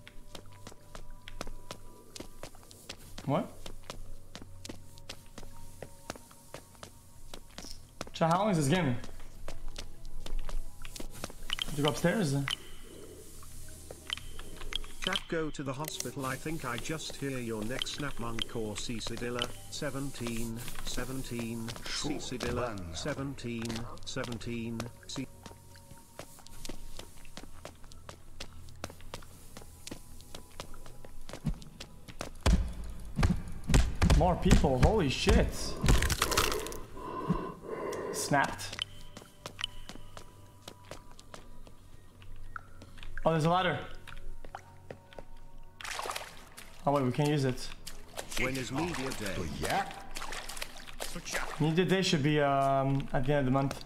What? Chat, how long is this game? Did you go upstairs? Chat, go to the hospital. I think I just hear your neck snap. Monk or Cicidilla 17 17 Cicidilla 17 17 C. More people, holy shit. Snapped. Oh, there's a ladder. Oh wait, we can't use it. When is media day? Media day should be at the end of the month.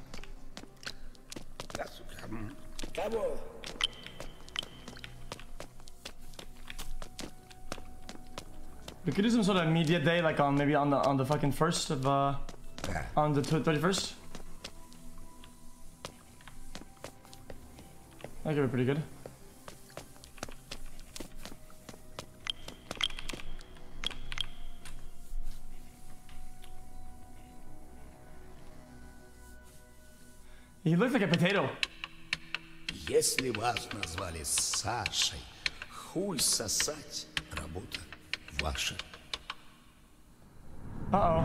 We could do some sort of media day, like on maybe on the fucking 1st of on the 31st. That could be pretty good. He looks like a potato. Если вас назвали Сашей, хуй сосать, работа ваша. Uh-oh.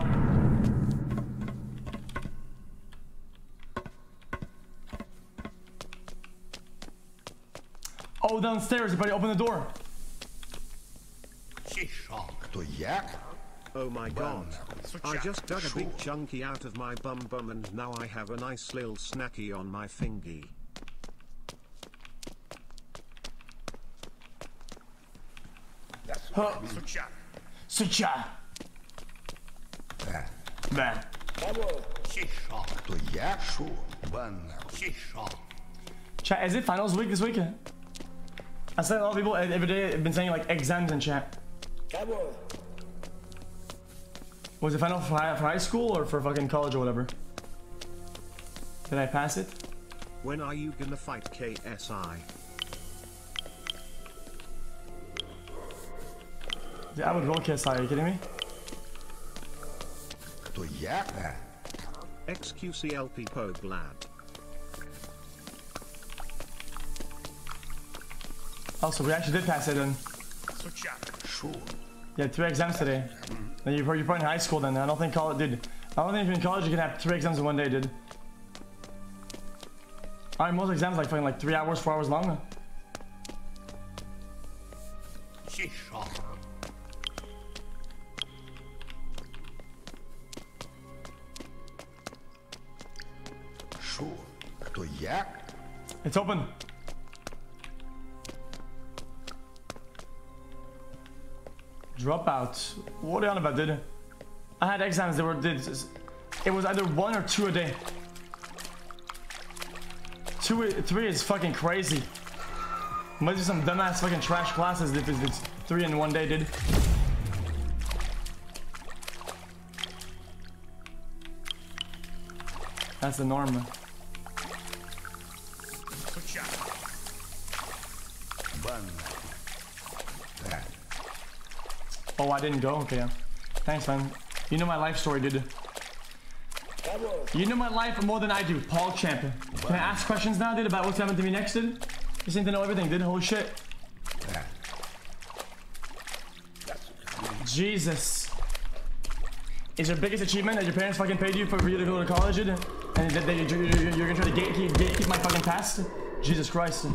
Oh, downstairs, everybody open the door. Кто я? Oh my god. I just dug a big chunky out of my bum and now I have a nice little snacky on my fingy. Huh. Суча. Да. Кто я? Шо? Банна. Chat, is it finals week this week? I said a lot of people every day have been saying like exams in chat. Was it final for high school or for fucking college or whatever? Did I pass it? When are you gonna fight KSI? Yeah, I would roll KSI, are you kidding me? Кто я? XQCLP Pogue lad. Oh, so we actually did pass it then. Yeah, 3 exams today. You're probably in high school then. I don't think college, dude. I don't think in college you can have 3 exams in one day, dude. Alright, most exams like fucking like 3 hours, 4 hours long. Шо? Кто я? It's open. Dropouts. What are you on about, dude? I had exams that were, it was either 1 or 2 a day. 3 is fucking crazy. Might be some dumbass fucking trash classes if it's 3 in one day, dude. That's the norm. Oh, I didn't go? Okay, yeah. Thanks, man. You know my life story, dude. You know my life more than I do, Paul Champion. Can I ask questions now, dude, about what's happening to me next, dude? You seem to know everything, dude. Holy shit. Jesus. Is your biggest achievement that your parents fucking paid you for you to go to college, dude? And that you're gonna try to gatekeep my fucking past? Jesus Christ.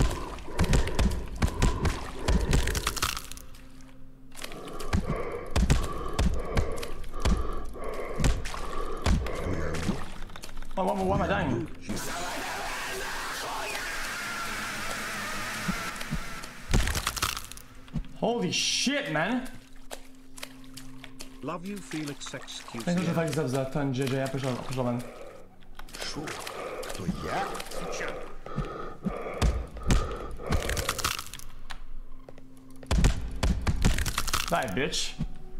Why am I dying? Holy shit, man! Love you, Felix XQC. Thanks for the za ten JJ, ja proszę man. Шо? Кто я? Die, bitch.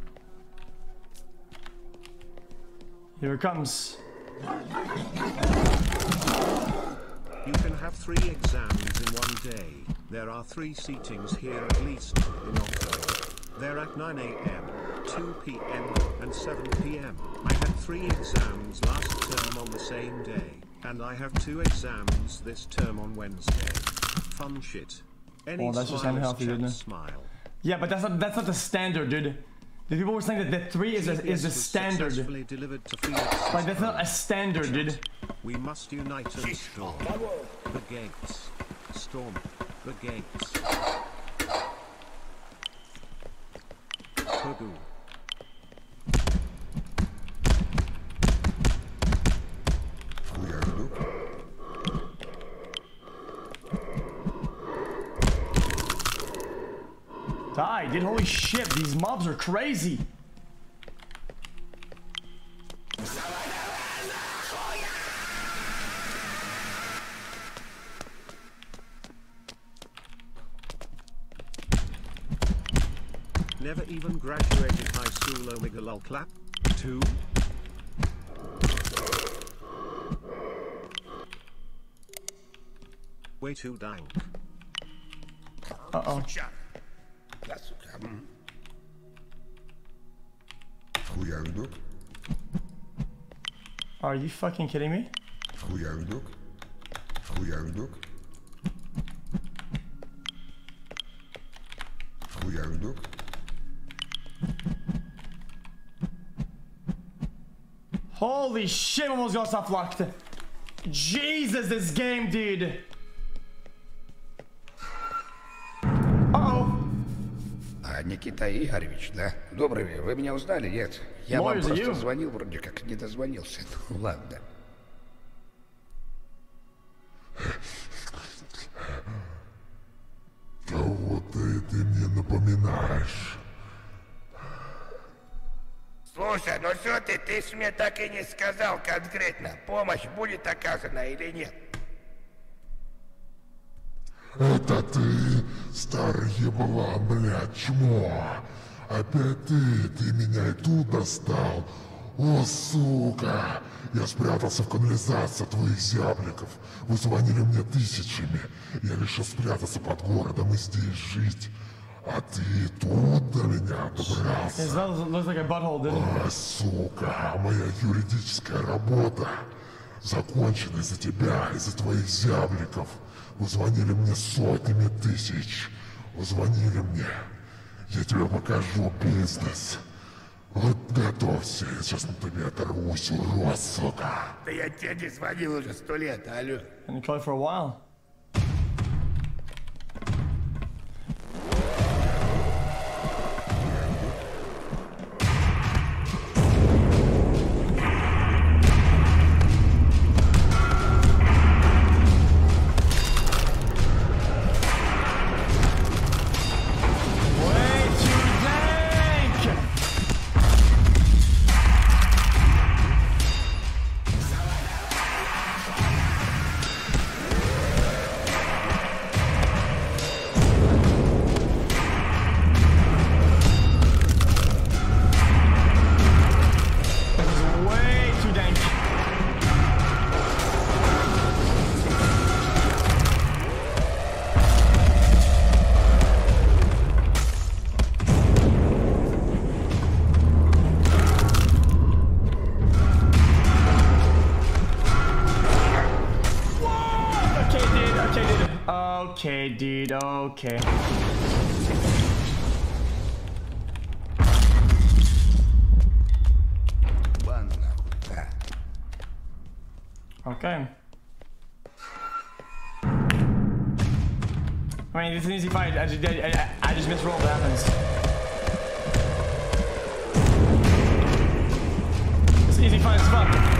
Here it comes. You can have 3 exams in one day. There are 3 seatings here at least in October. They're at 9 AM, 2 PM, and 7 PM. I had 3 exams last term on the same day, and I have 2 exams this term on Wednesday. Fun shit. Any that's just unhealthy, isn't it? Smile. Yeah, but that's not the standard, dude. The people were saying that 3 is the standard. Like that's not a standard, dude. We must unite and storm the gates. Storm the gates. Pogu. Die, dude. Holy shit, these mobs are crazy. Never even graduated high school, Omega lol clap. 2. Way too dank. Uh-oh. Are you fucking kidding me? Holy shit, almost got stuff locked. Jesus, this game, dude. Никита Игоревич, да? Добрый, вы меня узнали, нет? Я вам просто звонил, вроде как не дозвонился. Ну ладно. Кого-то ты мне напоминаешь. Слушай, ну что ты ж мне так и не сказал конкретно, помощь будет оказана или нет? Это ты, старый еблан, блядь, чмо. Опять ты меня и тут достал. О, сука! Я спрятался в канализации от твоих зябликов. Вы звонили мне тысячами. Я решил спрятаться под городом и здесь жить. А ты тут до меня добрался. О, сука, моя юридическая работа закончена из-за тебя, из-за твоих зябликов. Вы звонили мне сотнями тысяч. Вы звонили мне. Я тебе покажу бизнес. Вот готовься, я сейчас на тебе оторвусь, урод, сука. Да я тебе не звонил уже 100 лет, алло. And call for a while. Okay, dude, okay. Okay. I mean, it's an easy fight. I just misrolled. What happens? It's an easy fight as fuck.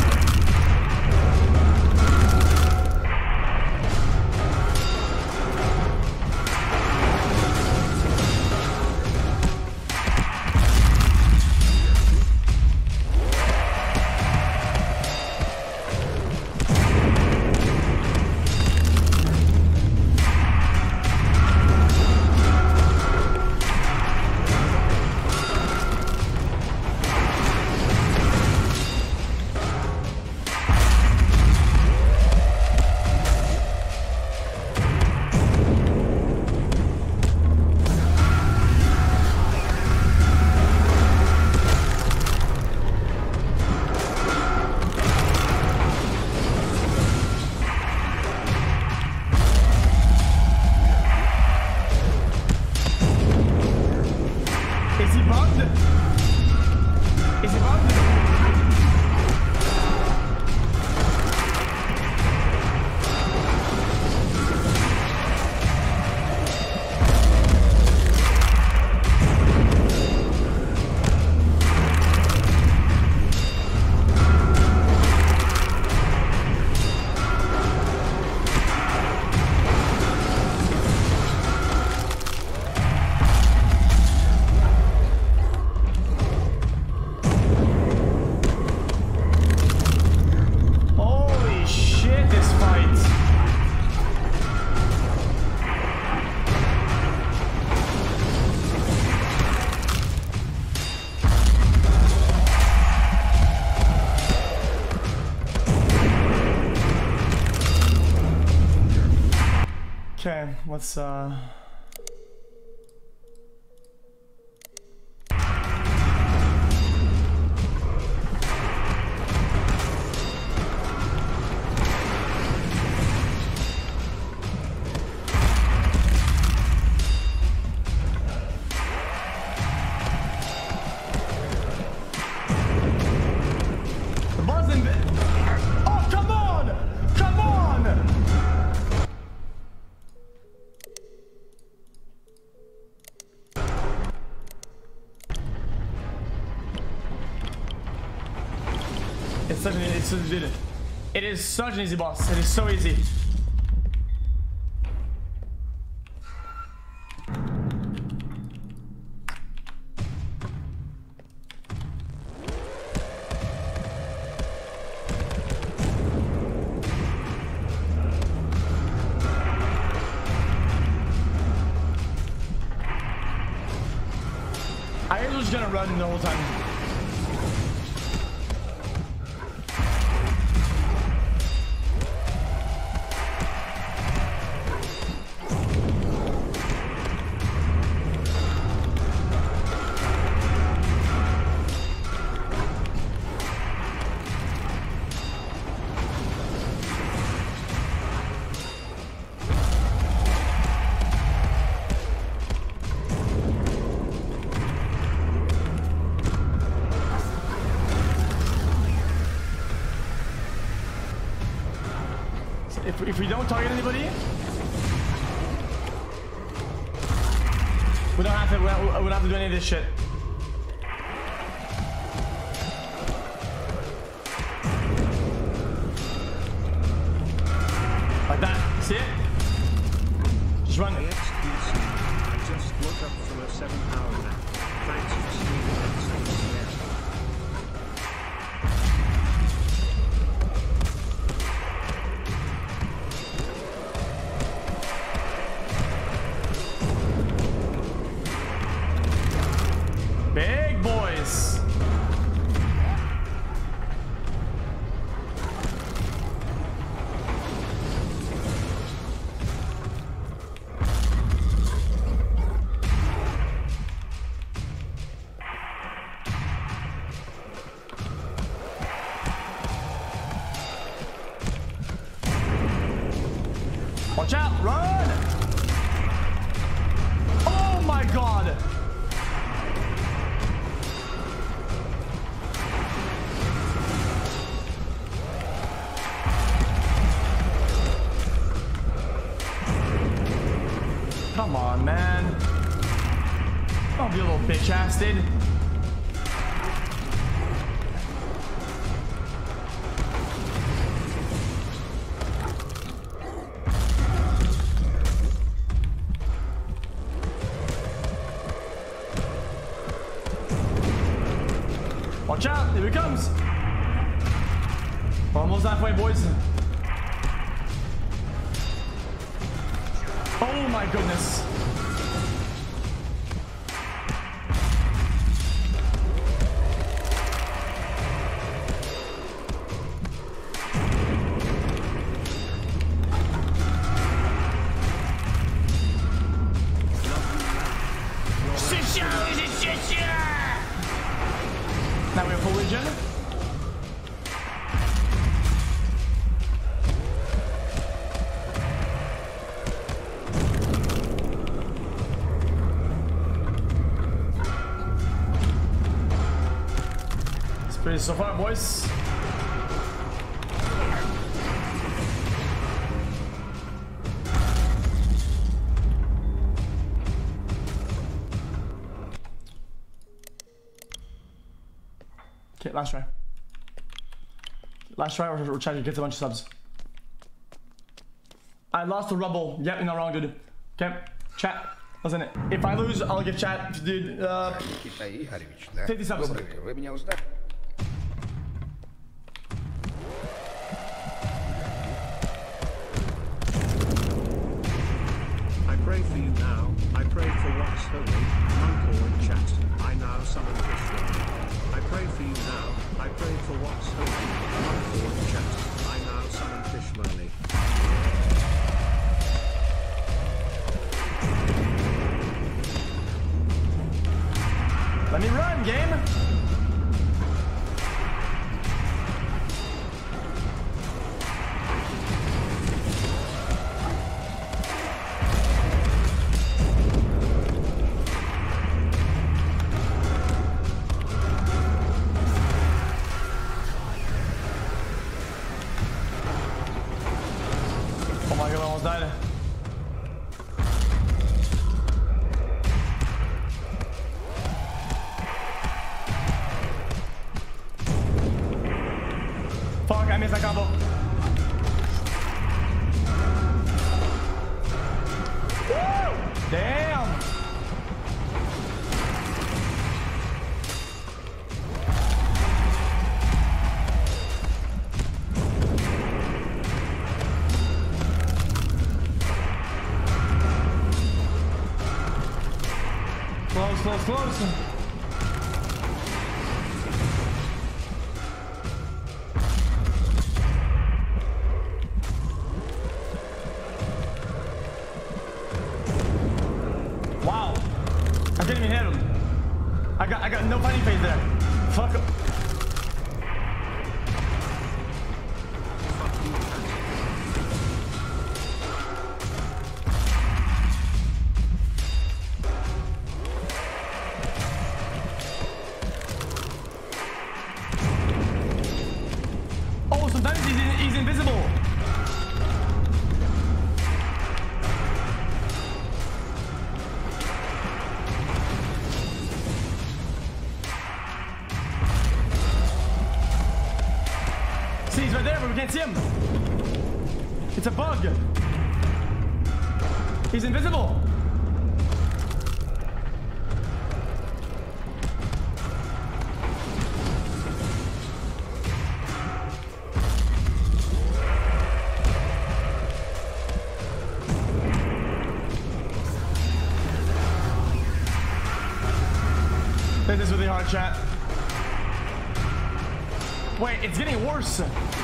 Okay, let's The ball's in. Oh, come on! Come on! It is such an easy boss. It is so easy. I run the whole time. If we don't target anybody, we don't have to do any of this shit. Like that. See it? Just run. I just woke up from a 7-hour nap. Thanks for streaming XXL. Big boys. Watch out, run! Oh my god! Come on, man. Don't be a little bitch-ass, dude. Watch out, here he comes. We're almost halfway, boys. Oh my goodness. Now we have full regen. It's pretty so far, boys. Okay, last try. Last try, we're trying to get a bunch of subs. I lost the rubble. Yep, you're not wrong, dude. Okay, chat. Listen, if I lose, I'll give chat, dude, 50 subs. Вы меня узнали? I pray for you now. I pray for what's holy. Uncle in chat. I now summon Krishna. I pray for you now. I pray for what's holy. Uncle in chat. I now summon Fishmurley. Let me run, game. Oh my god, I almost died. Fuck, I missed that combo. Woo! Damn! Close, close, close. Fuck. Oh, sometimes he's invisible. See, he's right there, but we can't see him. It's a bug. He's invisible. This is really hard, chat. Wait, it's getting worse.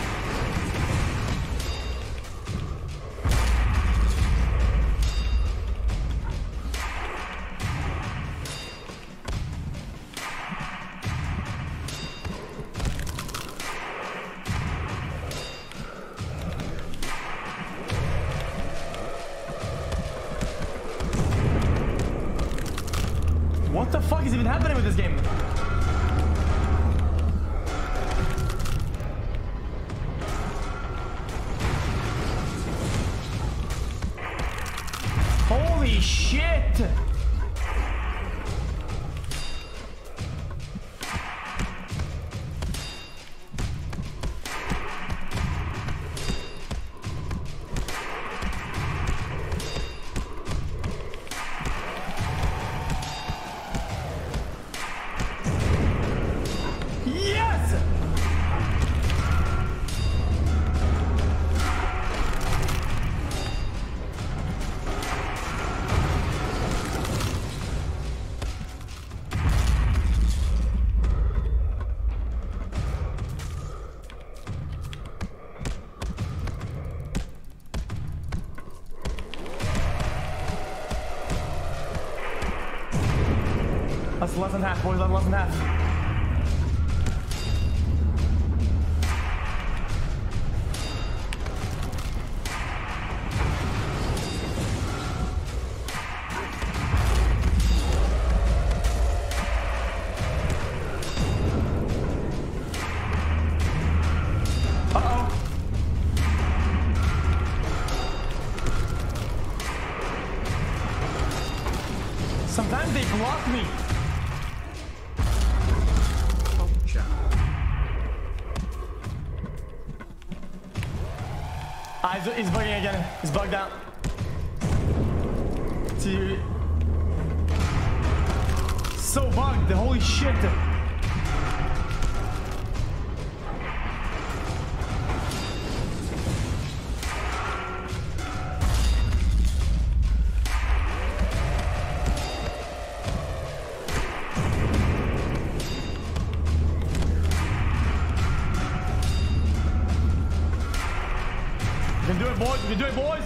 What the fuck is even happening with this game? Holy shit! Yes! That's less than half, boys. That's less than half. Sometimes they block me. He's bugging again. He's bugged out. See, so bugged. Holy shit. We can do it, boys. We can do it, boys.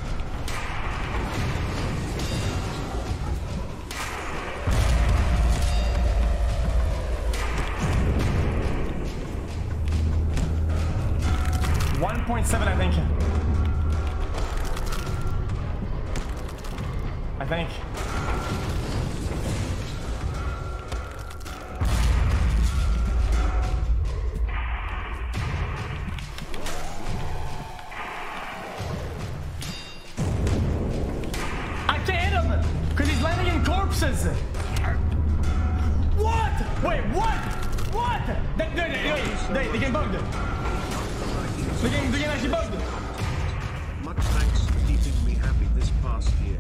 .7, I think. I can't hit him because he's landing in corpses. What? Wait, what? What? They get bugged. The game actually bugged. Much thanks for keeping me happy this past year.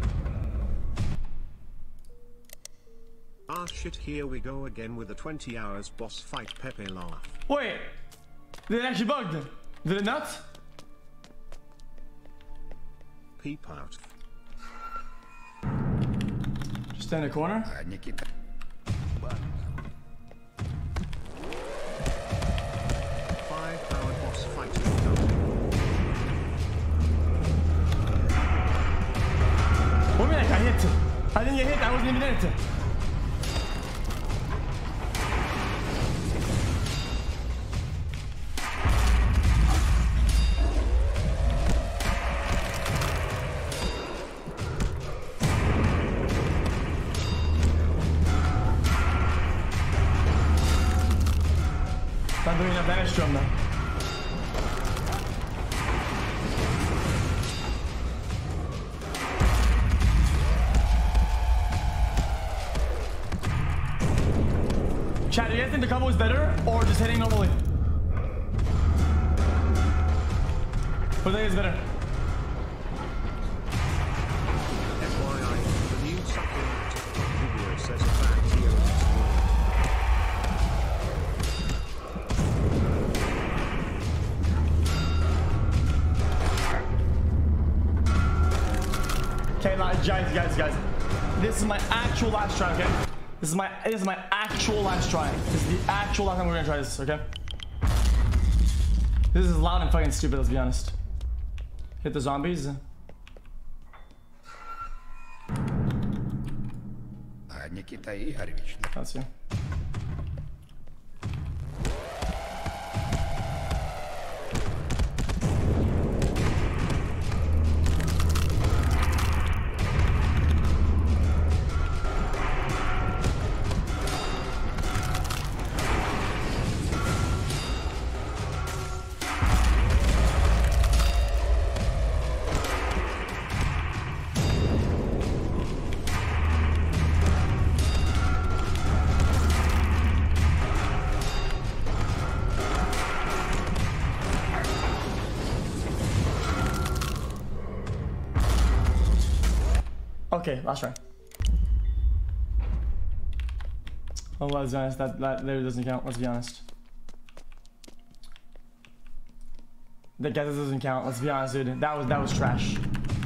Ah shit, here we go again with a 20 hours boss fight Pepe laugh. Wait, did it actually bugged? Did it not? Peep out. Just stay in the corner. Nikita. 5-hour boss fight incoming. What do you mean I got hit? I didn't get hit, I wasn't even in it. Not doing enough damage to him though. Chat, do you guys think the combo is better or just hitting normally? What do you think is better? FYI, the new supplement TikTok video says a fat Tio is Okay, guys. This is my actual last try, okay? This is my actual last try. This is the actual last time we're gonna try this, okay? This is loud and fucking stupid, let's be honest. Hit the zombies. Никита Игоревич. That's you. Okay, last try. Oh, let's be honest, that literally doesn't count, let's be honest. The guess doesn't count, let's be honest, dude. That was trash.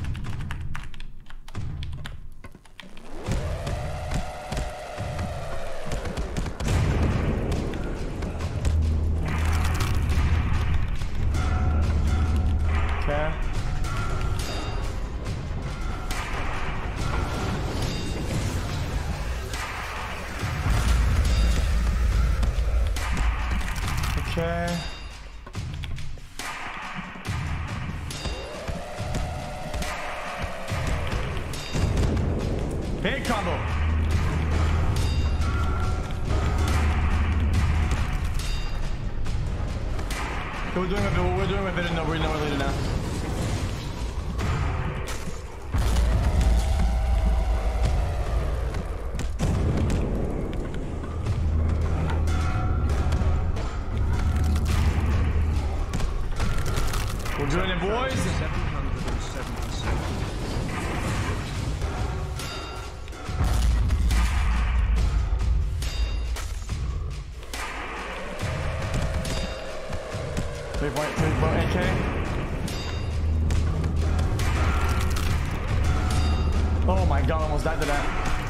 Okay. Okay. Big combo. Okay, we're doing a bit. No, we're nowhere later now. We're doing it, boys. 777. Three point AK. Oh my god, I almost died to that.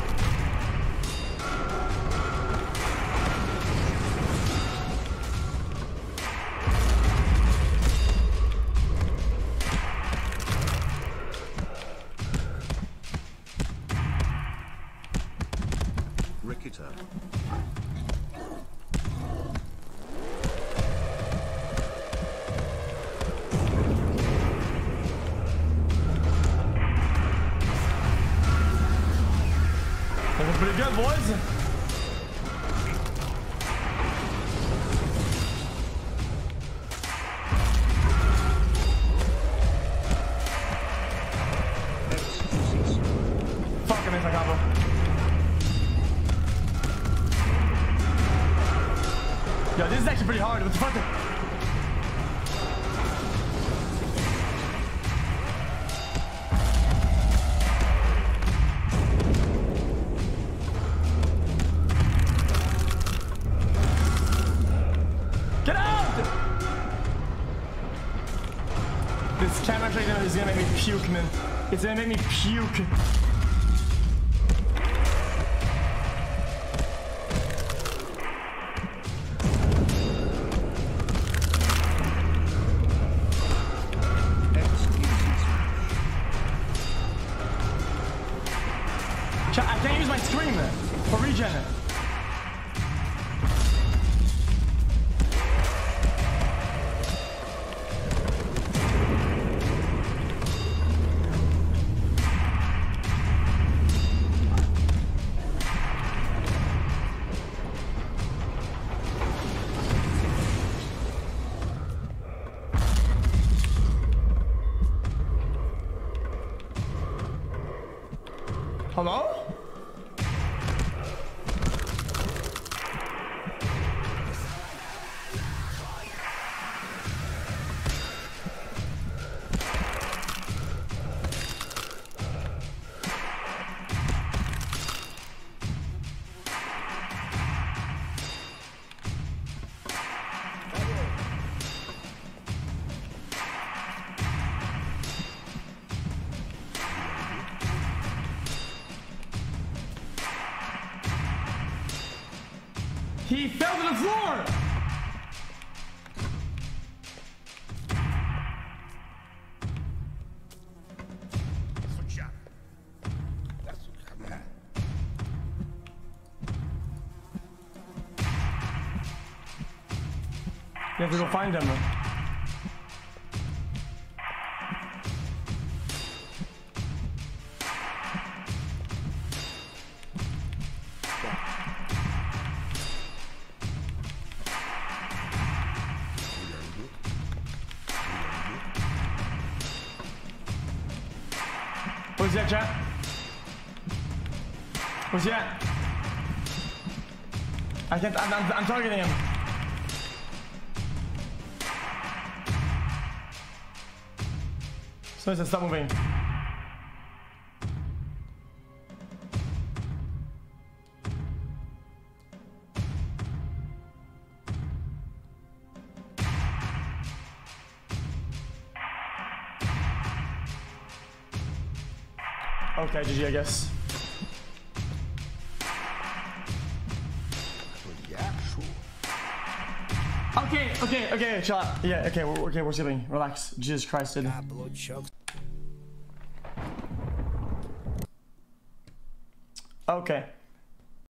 Ricketa. Looking pretty good, boys. Fuck, I missed my combo. Yo, this is actually pretty hard. What the fuck? Get out! This camera trick is gonna make me puke, man. It's gonna make me puke. I can't use my scream for regen. Hello? He fell to the floor! You have to go find him. Where's he at, chat? Where's he at? I can't, I'm targeting him. So stop moving. Okay, GG, I guess. Okay, chill out. Yeah, okay, we're skipping. Relax. Jesus Christ, dude. Okay.